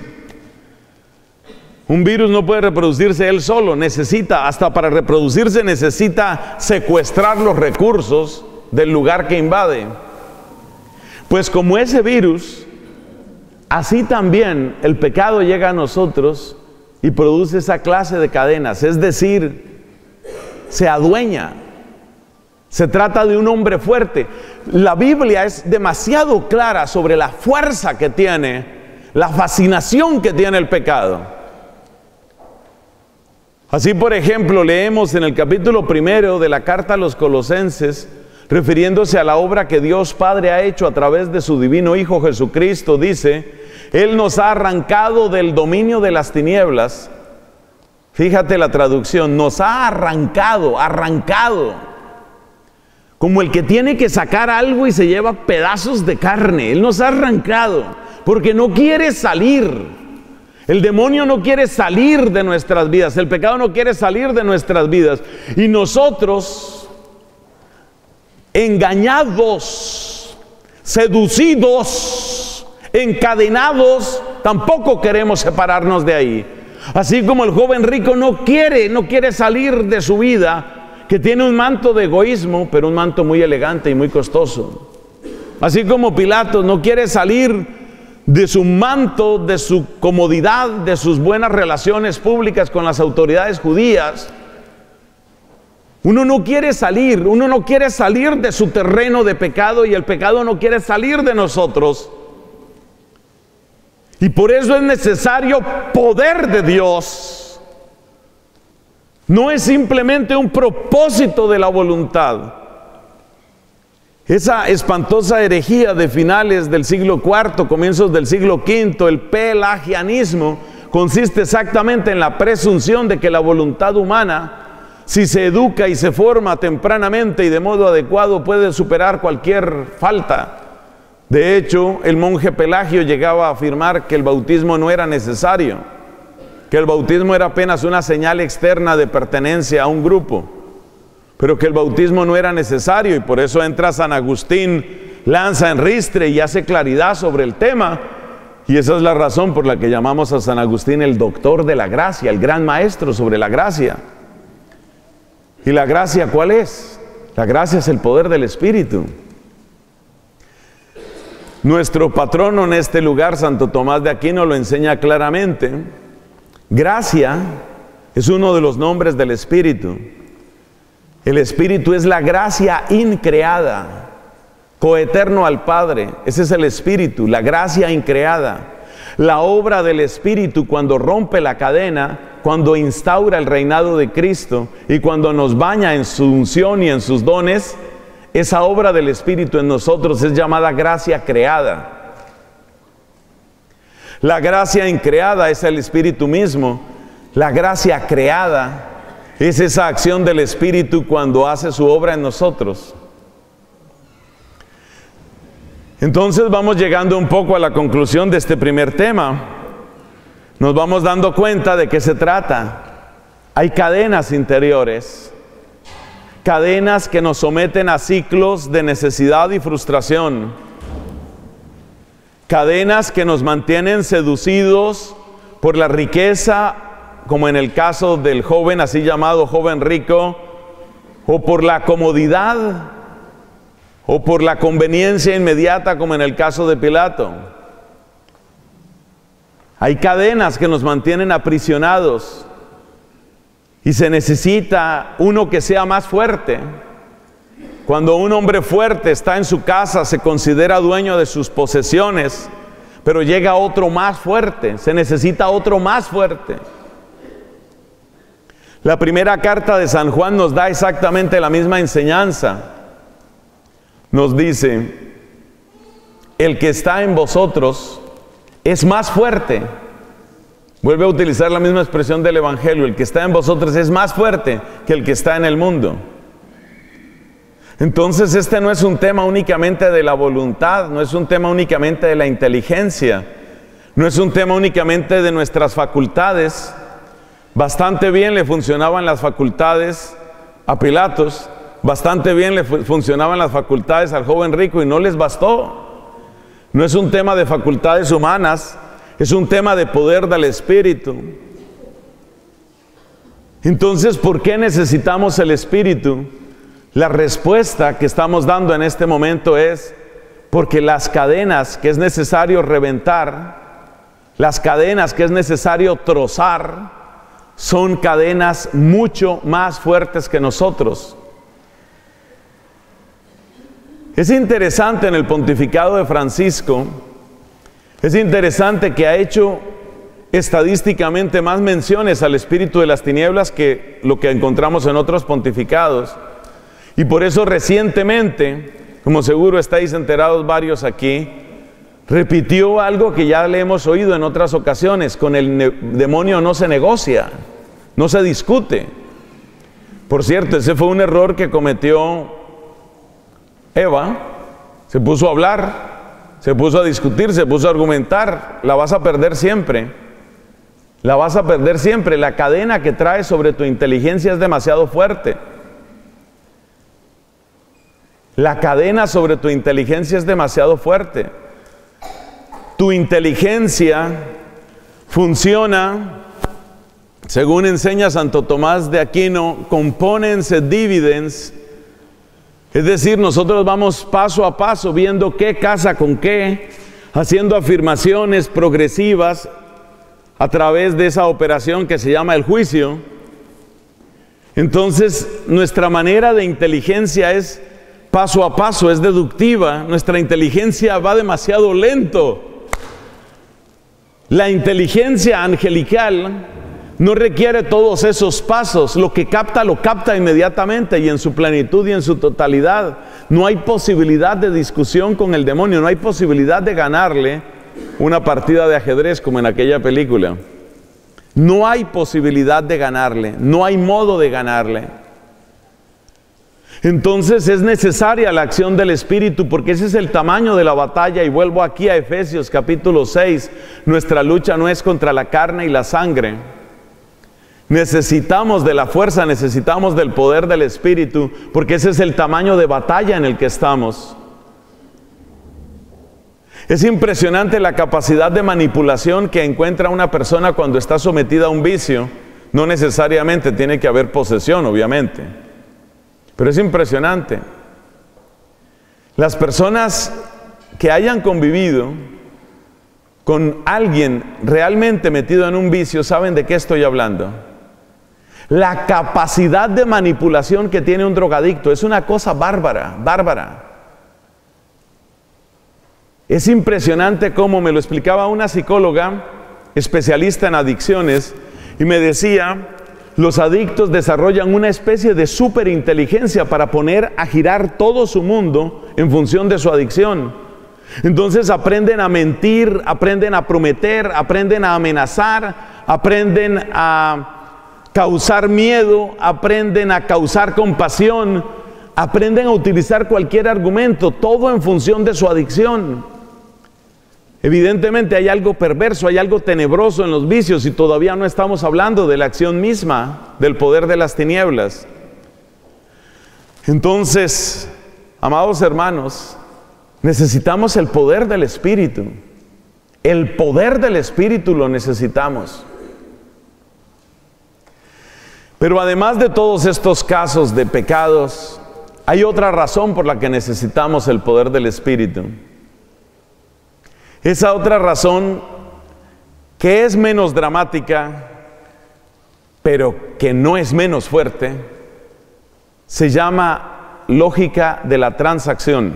Un virus no puede reproducirse él solo, necesita, hasta para reproducirse necesita secuestrar los recursos del lugar que invade. Pues como ese virus, así también el pecado llega a nosotros y produce esa clase de cadenas, es decir, se adueña. Se trata de un hombre fuerte. La Biblia es demasiado clara sobre la fuerza que tiene, la fascinación que tiene el pecado. Así, por ejemplo, leemos en el capítulo primero de la carta a los Colosenses, refiriéndose a la obra que Dios Padre ha hecho a través de su divino Hijo Jesucristo, dice: Él nos ha arrancado del dominio de las tinieblas. Fíjate la traducción, nos ha arrancado, arrancado. Como el que tiene que sacar algo y se lleva pedazos de carne. Él nos ha arrancado porque no quiere salir. El demonio no quiere salir de nuestras vidas. El pecado no quiere salir de nuestras vidas. Y nosotros, engañados, seducidos, encadenados, tampoco queremos separarnos de ahí. Así como el joven rico no quiere, no quiere salir de su vida, que tiene un manto de egoísmo, pero un manto muy elegante y muy costoso. Así como Pilatos no quiere salir de su manto, de su comodidad, de sus buenas relaciones públicas con las autoridades judías. Uno no quiere salir, uno no quiere salir de su terreno de pecado y el pecado no quiere salir de nosotros. Y por eso es necesario poder de Dios. No es simplemente un propósito de la voluntad. Esa espantosa herejía de finales del siglo cuarto, comienzos del siglo quinto, el pelagianismo, consiste exactamente en la presunción de que la voluntad humana si se educa y se forma tempranamente y de modo adecuado, puede superar cualquier falta. De hecho, el monje Pelagio llegaba a afirmar que el bautismo no era necesario, que el bautismo era apenas una señal externa de pertenencia a un grupo, pero que el bautismo no era necesario, y por eso entra San Agustín, lanza en ristre y hace claridad sobre el tema, y esa es la razón por la que llamamos a San Agustín el doctor de la gracia, el gran maestro sobre la gracia. ¿Y la gracia cuál es? La gracia es el poder del Espíritu. Nuestro patrono en este lugar, Santo Tomás de Aquino, lo enseña claramente. Gracia es uno de los nombres del Espíritu. El Espíritu es la gracia increada, coeterno al Padre. Ese es el Espíritu, la gracia increada. La obra del Espíritu cuando rompe la cadena, cuando instaura el reinado de Cristo y cuando nos baña en su unción y en sus dones, esa obra del Espíritu en nosotros es llamada gracia creada. La gracia increada es el Espíritu mismo. La gracia creada es esa acción del Espíritu cuando hace su obra en nosotros. Entonces vamos llegando un poco a la conclusión de este primer tema. Nos vamos dando cuenta de qué se trata. Hay cadenas interiores, cadenas que nos someten a ciclos de necesidad y frustración, cadenas que nos mantienen seducidos por la riqueza, como en el caso del joven, así llamado joven rico, o por la comodidad, o por la conveniencia inmediata, como en el caso de Pilato. Hay cadenas que nos mantienen aprisionados y se necesita uno que sea más fuerte. Cuando un hombre fuerte está en su casa, se considera dueño de sus posesiones, pero llega otro más fuerte, se necesita otro más fuerte. La primera carta de San Juan nos da exactamente la misma enseñanza. Nos dice, el que está en vosotros es más fuerte. Vuelve a utilizar la misma expresión del Evangelio, el que está en vosotros es más fuerte que el que está en el mundo. Entonces este no es un tema únicamente de la voluntad, no es un tema únicamente de la inteligencia, no es un tema únicamente de nuestras facultades. Bastante bien le funcionaban las facultades a Pilatos, bastante bien le fu- funcionaban las facultades al joven rico y no les bastó. No es un tema de facultades humanas, es un tema de poder del Espíritu. Entonces, ¿por qué necesitamos el Espíritu? La respuesta que estamos dando en este momento es porque las cadenas que es necesario reventar, las cadenas que es necesario trozar, son cadenas mucho más fuertes que nosotros. Es interesante en el pontificado de Francisco, es interesante que ha hecho estadísticamente más menciones al espíritu de las tinieblas que lo que encontramos en otros pontificados. Y por eso recientemente, como seguro estáis enterados varios aquí, repitió algo que ya le hemos oído en otras ocasiones: con el demonio no se negocia, no se discute. Por cierto, ese fue un error que cometió Eva. Se puso a hablar, se puso a discutir, se puso a argumentar. La vas a perder siempre, la vas a perder siempre. La cadena que trae sobre tu inteligencia es demasiado fuerte. La cadena sobre tu inteligencia es demasiado fuerte. Tu inteligencia funciona, según enseña Santo Tomás de Aquino, componens et dividens. Es decir, nosotros vamos paso a paso viendo qué casa con qué, haciendo afirmaciones progresivas a través de esa operación que se llama el juicio. Entonces, nuestra manera de inteligencia es paso a paso, es deductiva. Nuestra inteligencia va demasiado lento. La inteligencia angelical no requiere todos esos pasos. Lo que capta, lo capta inmediatamente y en su plenitud y en su totalidad. No hay posibilidad de discusión con el demonio, no hay posibilidad de ganarle una partida de ajedrez como en aquella película. No hay posibilidad de ganarle, no hay modo de ganarle. Entonces es necesaria la acción del Espíritu, porque ese es el tamaño de la batalla. Y vuelvo aquí a Efesios capítulo seis, nuestra lucha no es contra la carne y la sangre. Necesitamos de la fuerza, necesitamos del poder del Espíritu, porque ese es el tamaño de batalla en el que estamos. Es impresionante la capacidad de manipulación que encuentra una persona cuando está sometida a un vicio. No necesariamente tiene que haber posesión, obviamente, pero es impresionante. Las personas que hayan convivido con alguien realmente metido en un vicio saben de qué estoy hablando. La capacidad de manipulación que tiene un drogadicto es una cosa bárbara, bárbara. Es impresionante cómo me lo explicaba una psicóloga especialista en adicciones y me decía, los adictos desarrollan una especie de superinteligencia para poner a girar todo su mundo en función de su adicción. Entonces aprenden a mentir, aprenden a prometer, aprenden a amenazar, aprenden a causar miedo, aprenden a causar compasión, aprenden a utilizar cualquier argumento, todo en función de su adicción. Evidentemente hay algo perverso, hay algo tenebroso en los vicios y todavía no estamos hablando de la acción misma, del poder de las tinieblas. Entonces, amados hermanos, necesitamos el poder del Espíritu. El poder del Espíritu lo necesitamos. Pero además de todos estos casos de pecados, hay otra razón por la que necesitamos el poder del Espíritu. Esa otra razón, que es menos dramática, pero que no es menos fuerte, se llama lógica de la transacción.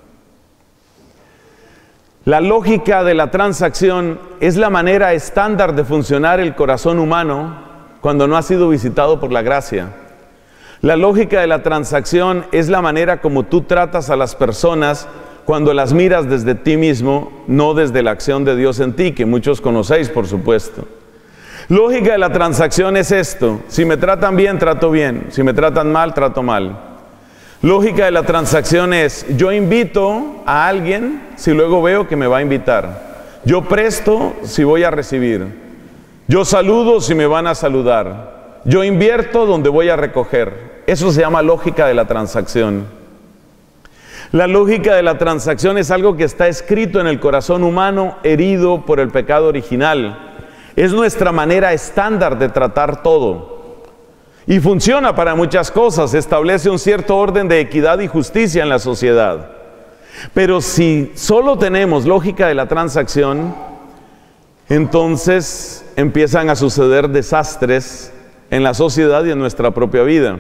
La lógica de la transacción es la manera estándar de funcionar el corazón humano cuando no ha sido visitado por la gracia. La lógica de la transacción es la manera como tú tratas a las personas cuando las miras desde ti mismo, no desde la acción de Dios en ti, que muchos conocéis, por supuesto. Lógica de la transacción es esto: si me tratan bien, trato bien; si me tratan mal, trato mal. Lógica de la transacción es: yo invito a alguien si luego veo que me va a invitar; yo presto si voy a recibir; yo saludo si me van a saludar; yo invierto donde voy a recoger. Eso se llama lógica de la transacción. La lógica de la transacción es algo que está escrito en el corazón humano herido por el pecado original. Es nuestra manera estándar de tratar todo. Y funciona para muchas cosas, establece un cierto orden de equidad y justicia en la sociedad. Pero si solo tenemos lógica de la transacción, entonces empiezan a suceder desastres en la sociedad y en nuestra propia vida.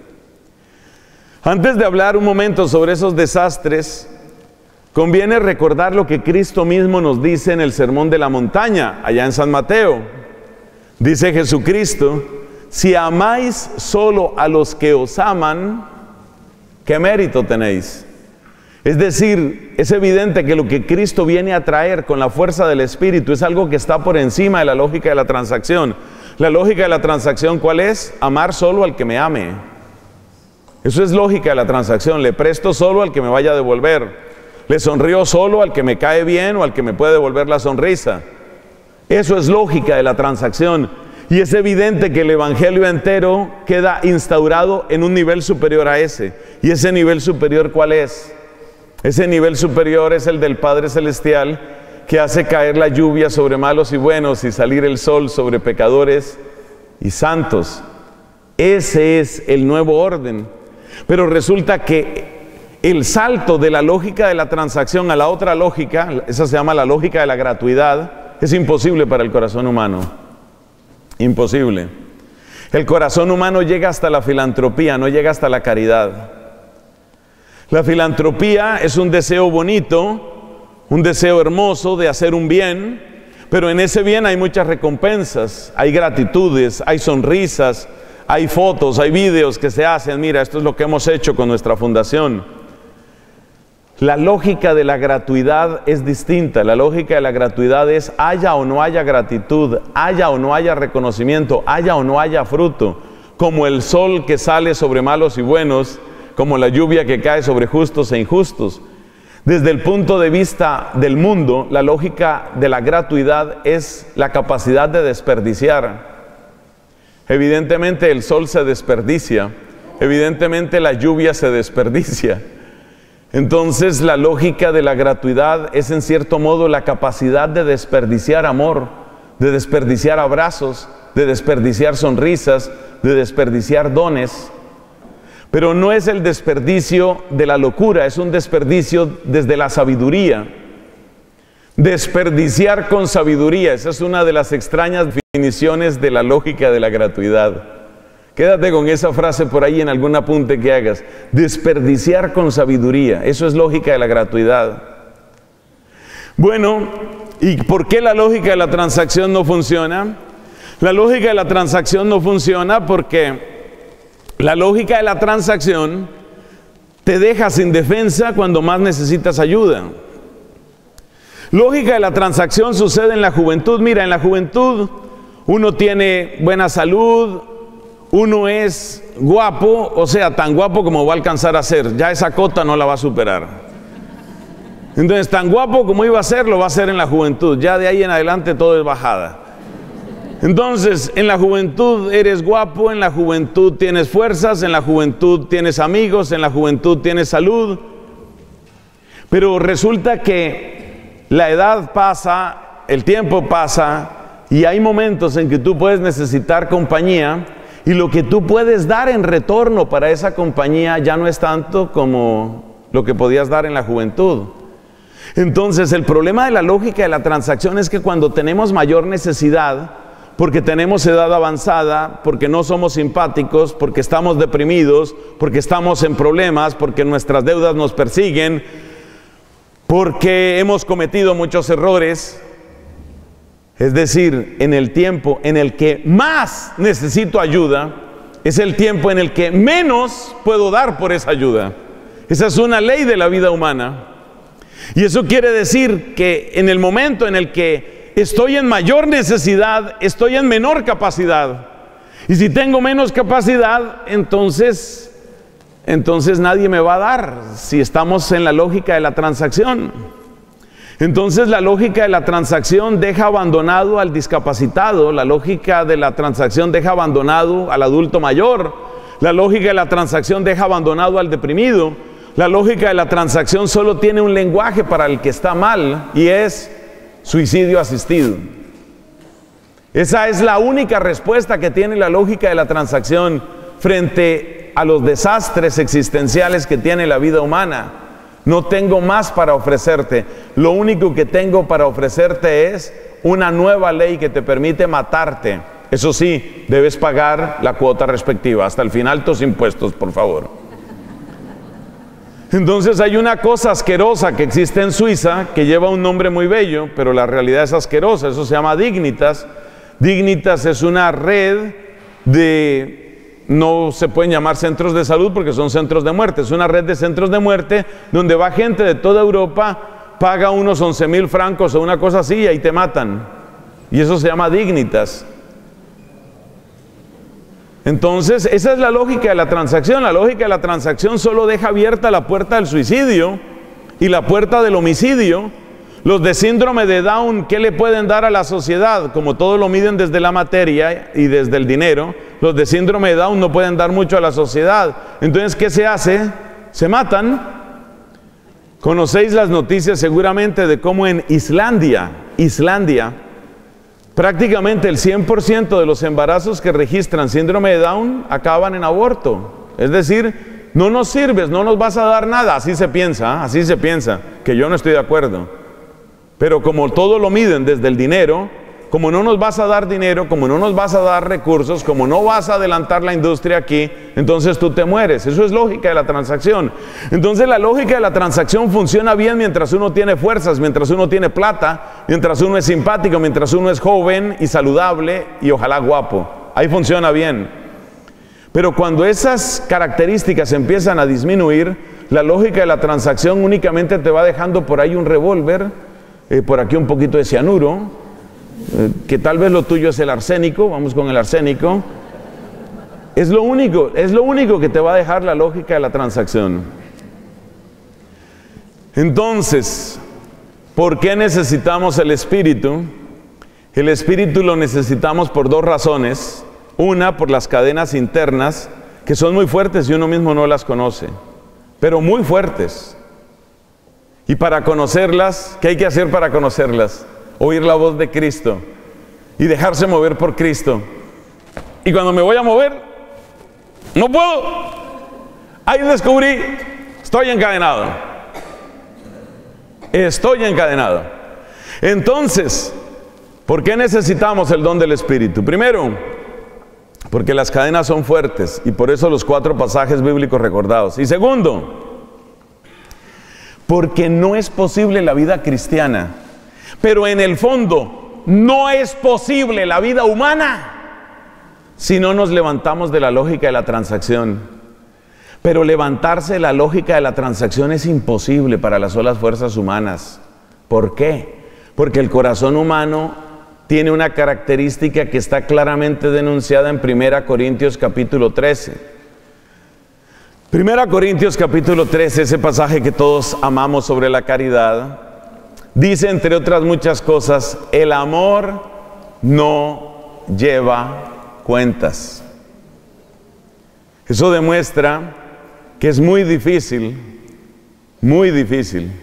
Antes de hablar un momento sobre esos desastres, conviene recordar lo que Cristo mismo nos dice en el Sermón de la Montaña, allá en San Mateo. Dice Jesucristo: si amáis solo a los que os aman, ¿qué mérito tenéis? Es decir, es evidente que lo que Cristo viene a traer con la fuerza del Espíritu es algo que está por encima de la lógica de la transacción. La lógica de la transacción, ¿cuál es? Amar solo al que me ame. Eso es lógica de la transacción. Le presto solo al que me vaya a devolver. Le sonrío solo al que me cae bien o al que me puede devolver la sonrisa. Eso es lógica de la transacción. Y es evidente que el Evangelio entero queda instaurado en un nivel superior a ese. ¿Y ese nivel superior cuál es? Ese nivel superior es el del Padre Celestial, que hace caer la lluvia sobre malos y buenos y salir el sol sobre pecadores y santos. Ese es el nuevo orden. Pero resulta que el salto de la lógica de la transacción a la otra lógica, esa se llama la lógica de la gratuidad, es imposible para el corazón humano. Imposible. El corazón humano llega hasta la filantropía, no llega hasta la caridad. La filantropía es un deseo bonito, un deseo hermoso de hacer un bien, pero en ese bien hay muchas recompensas, hay gratitudes, hay sonrisas, hay fotos, hay videos que se hacen. Mira, esto es lo que hemos hecho con nuestra fundación. La lógica de la gratuidad es distinta. La lógica de la gratuidad es haya o no haya gratitud, haya o no haya reconocimiento, haya o no haya fruto, como el sol que sale sobre malos y buenos, como la lluvia que cae sobre justos e injustos. Desde el punto de vista del mundo, la lógica de la gratuidad es la capacidad de desperdiciar. Evidentemente el sol se desperdicia, evidentemente la lluvia se desperdicia. Entonces la lógica de la gratuidad es en cierto modo la capacidad de desperdiciar amor, de desperdiciar abrazos, de desperdiciar sonrisas, de desperdiciar dones. Pero no es el desperdicio de la locura, es un desperdicio desde la sabiduría. Desperdiciar con sabiduría, esa es una de las extrañas definiciones de la lógica de la gratuidad. Quédate con esa frase por ahí en algún apunte que hagas. Desperdiciar con sabiduría, eso es lógica de la gratuidad. Bueno, ¿y por qué la lógica de la transacción no funciona? La lógica de la transacción no funciona porque la lógica de la transacción te deja sin defensa cuando más necesitas ayuda. Lógica de la transacción sucede en la juventud. Mira, en la juventud uno tiene buena salud, uno es guapo, o sea, tan guapo como va a alcanzar a ser. Ya esa cota no la va a superar. Entonces, tan guapo como iba a ser, lo va a hacer en la juventud. Ya de ahí en adelante todo es bajada. Entonces, en la juventud eres guapo, en la juventud tienes fuerzas, en la juventud tienes amigos, en la juventud tienes salud. Pero resulta que la edad pasa, el tiempo pasa, y hay momentos en que tú puedes necesitar compañía, y lo que tú puedes dar en retorno para esa compañía ya no es tanto como lo que podías dar en la juventud. Entonces, el problema de la lógica de la transacción es que cuando tenemos mayor necesidad, porque tenemos edad avanzada, porque no somos simpáticos, porque estamos deprimidos, porque estamos en problemas, porque nuestras deudas nos persiguen, porque hemos cometido muchos errores, es decir, en el tiempo en el que más necesito ayuda, es el tiempo en el que menos puedo dar por esa ayuda. Esa es una ley de la vida humana. Y eso quiere decir que en el momento en el que estoy en mayor necesidad, estoy en menor capacidad. Y si tengo menos capacidad, entonces, entonces nadie me va a dar, si estamos en la lógica de la transacción. Entonces la lógica de la transacción deja abandonado al discapacitado, la lógica de la transacción deja abandonado al adulto mayor, la lógica de la transacción deja abandonado al deprimido, la lógica de la transacción solo tiene un lenguaje para el que está mal y es suicidio asistido. Esa es la única respuesta que tiene la lógica de la transacción frente a los desastres existenciales que tiene la vida humana. No tengo más para ofrecerte. Lo único que tengo para ofrecerte es una nueva ley que te permite matarte. Eso sí, debes pagar la cuota respectiva. Hasta el final tus impuestos, por favor. Entonces hay una cosa asquerosa que existe en Suiza que lleva un nombre muy bello, pero la realidad es asquerosa. Eso se llama Dignitas. Dignitas es una red de... No se pueden llamar centros de salud porque son centros de muerte. Es una red de centros de muerte donde va gente de toda Europa, paga unos once mil francos o una cosa así y ahí te matan. Y eso se llama Dignitas. Entonces, esa es la lógica de la transacción. La lógica de la transacción solo deja abierta la puerta del suicidio y la puerta del homicidio. Los de síndrome de Down, ¿qué le pueden dar a la sociedad? Como todo lo miden desde la materia y desde el dinero, los de síndrome de Down no pueden dar mucho a la sociedad. Entonces, ¿qué se hace? Se matan. Conocéis las noticias seguramente de cómo en Islandia, Islandia, prácticamente el cien por ciento de los embarazos que registran síndrome de Down acaban en aborto. Es decir, no nos sirves, no nos vas a dar nada. Así se piensa, así se piensa, que yo no estoy de acuerdo. Pero como todo lo miden desde el dinero, como no nos vas a dar dinero, como no nos vas a dar recursos, como no vas a adelantar la industria aquí, entonces tú te mueres. Eso es lógica de la transacción. Entonces la lógica de la transacción funciona bien mientras uno tiene fuerzas, mientras uno tiene plata, mientras uno es simpático, mientras uno es joven y saludable y ojalá guapo. Ahí funciona bien. Pero cuando esas características empiezan a disminuir, La lógica de la transacción únicamente te va dejando por ahí un revólver, eh, por aquí un poquito de cianuro, eh, que tal vez lo tuyo es el arsénico, vamos con el arsénico. Es lo único, es lo único que te va a dejar la lógica de la transacción. Entonces, ¿por qué necesitamos el Espíritu? El Espíritu lo necesitamos por dos razones. Una, por las cadenas internas, que son muy fuertes y uno mismo no las conoce, pero muy fuertes. Y para conocerlas, ¿qué hay que hacer para conocerlas? Oír la voz de Cristo y dejarse mover por Cristo. Y cuando me voy a mover, no puedo. Ahí descubrí, estoy encadenado. Estoy encadenado. Entonces, ¿por qué necesitamos el don del Espíritu? Primero, porque las cadenas son fuertes y por eso los cuatro pasajes bíblicos recordados. Y segundo, porque no es posible la vida cristiana, pero en el fondo no es posible la vida humana si no nos levantamos de la lógica de la transacción. Pero levantarse de la lógica de la transacción es imposible para las solas fuerzas humanas. ¿Por qué? Porque el corazón humano tiene una característica que está claramente denunciada en primera Corintios capítulo trece. primera Corintios capítulo trece, ese pasaje que todos amamos sobre la caridad, dice, entre otras muchas cosas, el amor no lleva cuentas. Eso demuestra que es muy difícil, muy difícil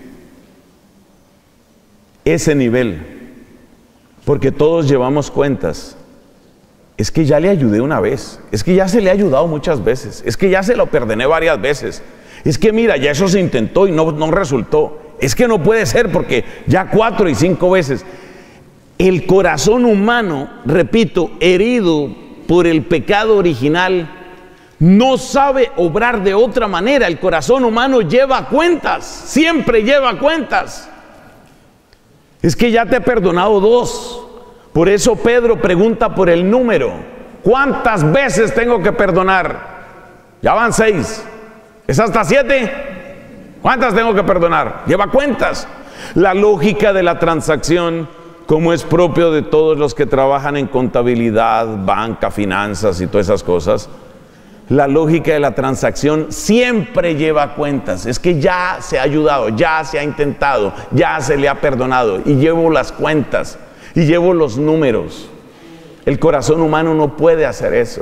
ese nivel, porque todos llevamos cuentas. Es que ya le ayudé una vez, es que ya se le ha ayudado muchas veces, es que ya se lo perdoné varias veces, es que mira, ya eso se intentó y no, no resultó, es que no puede ser porque ya cuatro y cinco veces. El corazón humano, repito, herido por el pecado original, no sabe obrar de otra manera. El corazón humano lleva cuentas, siempre lleva cuentas. Es que ya te he perdonado dos. Por eso Pedro pregunta por el número. ¿Cuántas veces tengo que perdonar? Ya van seis. ¿Es hasta siete? ¿Cuántas tengo que perdonar? Lleva cuentas. La lógica de la transacción, como es propio de todos los que trabajan en contabilidad, banca, finanzas y todas esas cosas, la lógica de la transacción siempre lleva cuentas. Es que ya se ha ayudado, ya se ha intentado, ya se le ha perdonado y llevo las cuentas y llevo los números. El corazón humano no puede hacer eso.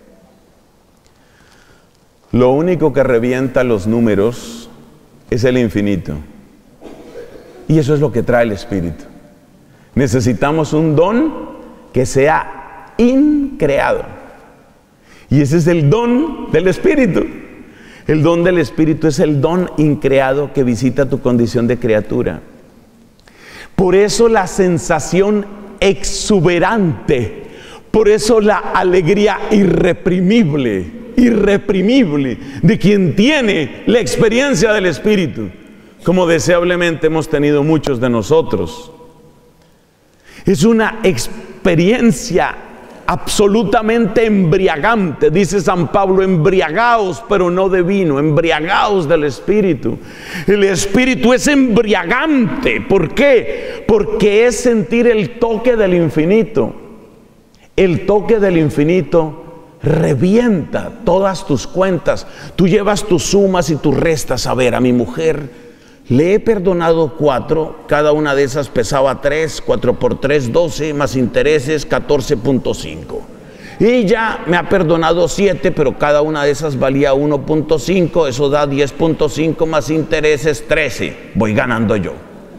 Lo único que revienta los números es el infinito. Y eso es lo que trae el Espíritu. Necesitamos un don que sea increado. Y ese es el don del Espíritu. El don del Espíritu es el don increado que visita tu condición de criatura. Por eso la sensación exuberante, por eso la alegría irreprimible, irreprimible de quien tiene la experiencia del Espíritu, como deseablemente hemos tenido muchos de nosotros. Es una experiencia absolutamente embriagante. Dice San Pablo, embriagaos, pero no de vino, embriagaos del Espíritu. El Espíritu es embriagante. ¿Por qué? Porque es sentir el toque del infinito. El toque del infinito revienta todas tus cuentas. Tú llevas tus sumas y tus restas. A ver, a mi mujer le he perdonado cuatro, cada una de esas pesaba tres, cuatro por tres, doce, más intereses, catorce punto cinco. Y ya me ha perdonado siete, pero cada una de esas valía uno punto cinco, eso da diez punto cinco más intereses, trece. Voy ganando yo.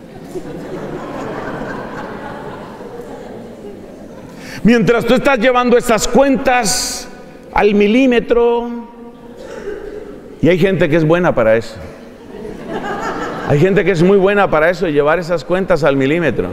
Mientras tú estás llevando esas cuentas al milímetro, y hay gente que es buena para eso. Hay gente que es muy buena para eso, llevar esas cuentas al milímetro.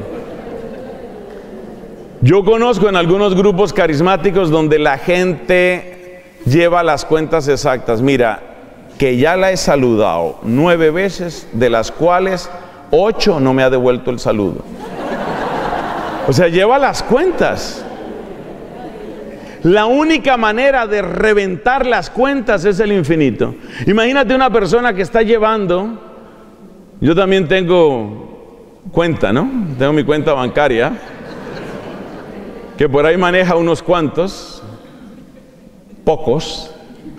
Yo conozco en algunos grupos carismáticos donde la gente lleva las cuentas exactas. Mira, que ya la he saludado nueve veces, de las cuales ocho no me ha devuelto el saludo. O sea, lleva las cuentas. La única manera de reventar las cuentas es el infinito. Imagínate una persona que está llevando, yo también tengo cuenta, ¿no? Tengo mi cuenta bancaria, que por ahí maneja unos cuantos, pocos,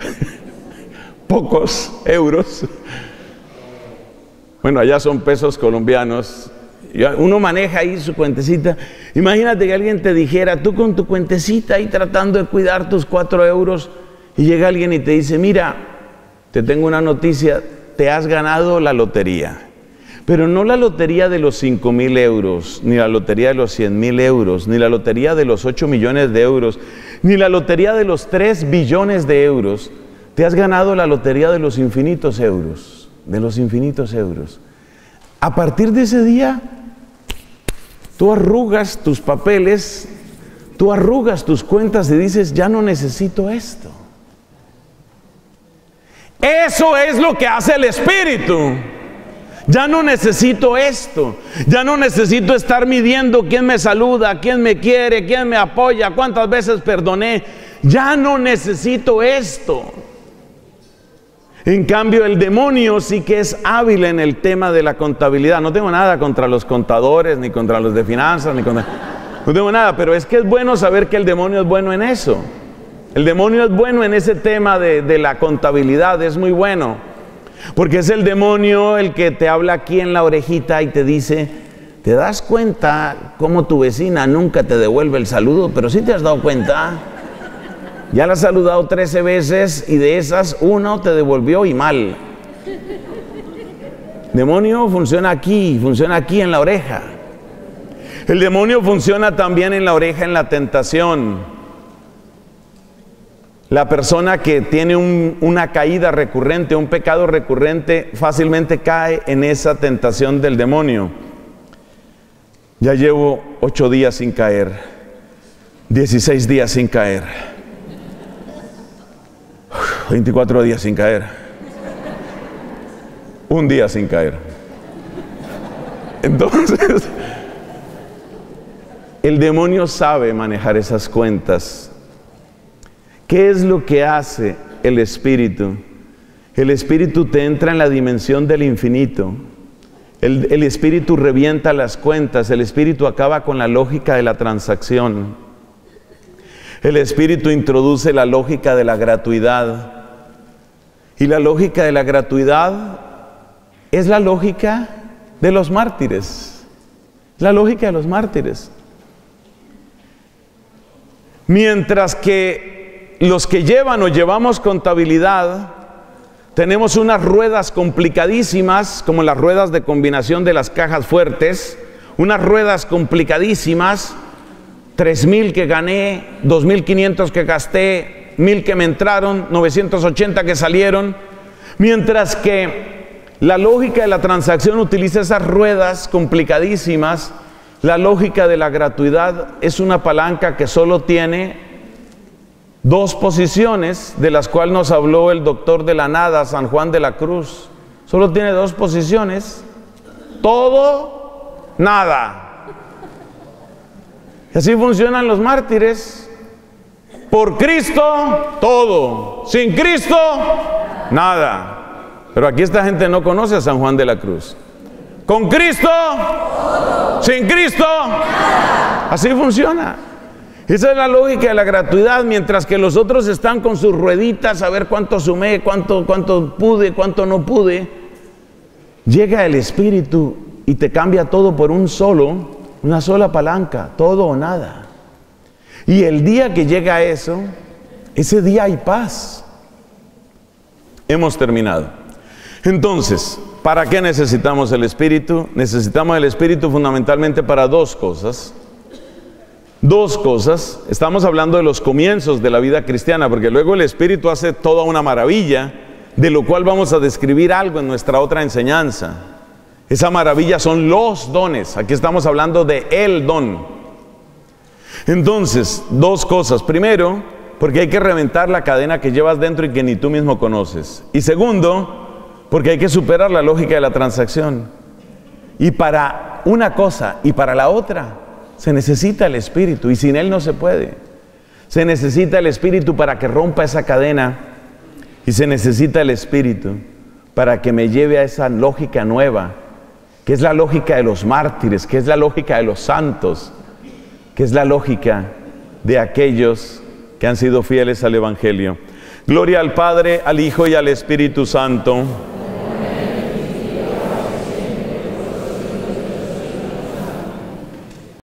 pocos euros. Bueno, allá son pesos colombianos. Uno maneja ahí su cuentecita. Imagínate que alguien te dijera, tú con tu cuentecita ahí tratando de cuidar tus cuatro euros, y llega alguien y te dice, mira, te tengo una noticia, te has ganado la lotería. Pero no la lotería de los cinco mil euros, ni la lotería de los cien mil euros, ni la lotería de los ocho millones de euros, ni la lotería de los tres billones de euros. Te has ganado la lotería de los infinitos euros, de los infinitos euros. A partir de ese día, tú arrugas tus papeles, tú arrugas tus cuentas y dices, ya no necesito esto. Eso es lo que hace el Espíritu. Ya no necesito esto, ya no necesito estar midiendo quién me saluda, quién me quiere, quién me apoya, cuántas veces perdoné. Ya no necesito esto. En cambio, el demonio sí que es hábil en el tema de la contabilidad. No tengo nada contra los contadores, ni contra los de finanzas, ni contra... No tengo nada, pero es que es bueno saber que el demonio es bueno en eso. El demonio es bueno en ese tema de, de la contabilidad, es muy bueno. Porque es el demonio el que te habla aquí en la orejita y te dice, ¿te das cuenta cómo tu vecina nunca te devuelve el saludo? Pero sí te has dado cuenta. Ya la has saludado trece veces y de esas uno te devolvió y mal. El demonio funciona aquí, funciona aquí en la oreja. El demonio funciona también en la oreja en la tentación. La persona que tiene un, una caída recurrente, un pecado recurrente, fácilmente cae en esa tentación del demonio. Ya llevo ocho días sin caer, dieciséis días sin caer, veinticuatro días sin caer, un día sin caer. Entonces, el demonio sabe manejar esas cuentas. ¿Qué es lo que hace el Espíritu? El Espíritu te entra en la dimensión del infinito. El, el Espíritu revienta las cuentas. El Espíritu acaba con la lógica de la transacción. El Espíritu introduce la lógica de la gratuidad. Y la lógica de la gratuidad es la lógica de los mártires. La lógica de los mártires. Mientras que los que llevan o llevamos contabilidad, tenemos unas ruedas complicadísimas, como las ruedas de combinación de las cajas fuertes, unas ruedas complicadísimas, tres mil que gané, dos mil quinientos que gasté, mil que me entraron, novecientos ochenta que salieron, mientras que la lógica de la transacción utiliza esas ruedas complicadísimas. La lógica de la gratuidad es una palanca que solo tiene dos posiciones, de las cuales nos habló el doctor de la nada, San Juan de la Cruz. Solo tiene dos posiciones: todo, nada. Y así funcionan los mártires. Por Cristo, todo. Sin Cristo, nada. Pero aquí esta gente no conoce a San Juan de la Cruz. Con Cristo, todo. Sin Cristo, nada. Así funciona. Esa es la lógica de la gratuidad, mientras que los otros están con sus rueditas a ver cuánto sumé, cuánto, cuánto pude, cuánto no pude. Llega el Espíritu y te cambia todo por un solo, una sola palanca, todo o nada. Y el día que llega eso, ese día hay paz. Hemos terminado. Entonces, ¿para qué necesitamos el Espíritu? Necesitamos el Espíritu fundamentalmente para dos cosas. Dos cosas. Estamos hablando de los comienzos de la vida cristiana, porque luego el Espíritu hace toda una maravilla, de lo cual vamos a describir algo en nuestra otra enseñanza. Esa maravilla son los dones. Aquí estamos hablando de el don. Entonces, dos cosas. Primero, porque hay que reventar la cadena que llevas dentro y que ni tú mismo conoces. Y segundo, porque hay que superar la lógica de la transacción. Y para una cosa y para la otra se necesita el Espíritu, y sin Él no se puede. Se necesita el Espíritu para que rompa esa cadena y se necesita el Espíritu para que me lleve a esa lógica nueva, que es la lógica de los mártires, que es la lógica de los santos, que es la lógica de aquellos que han sido fieles al Evangelio. Gloria al Padre, al Hijo y al Espíritu Santo.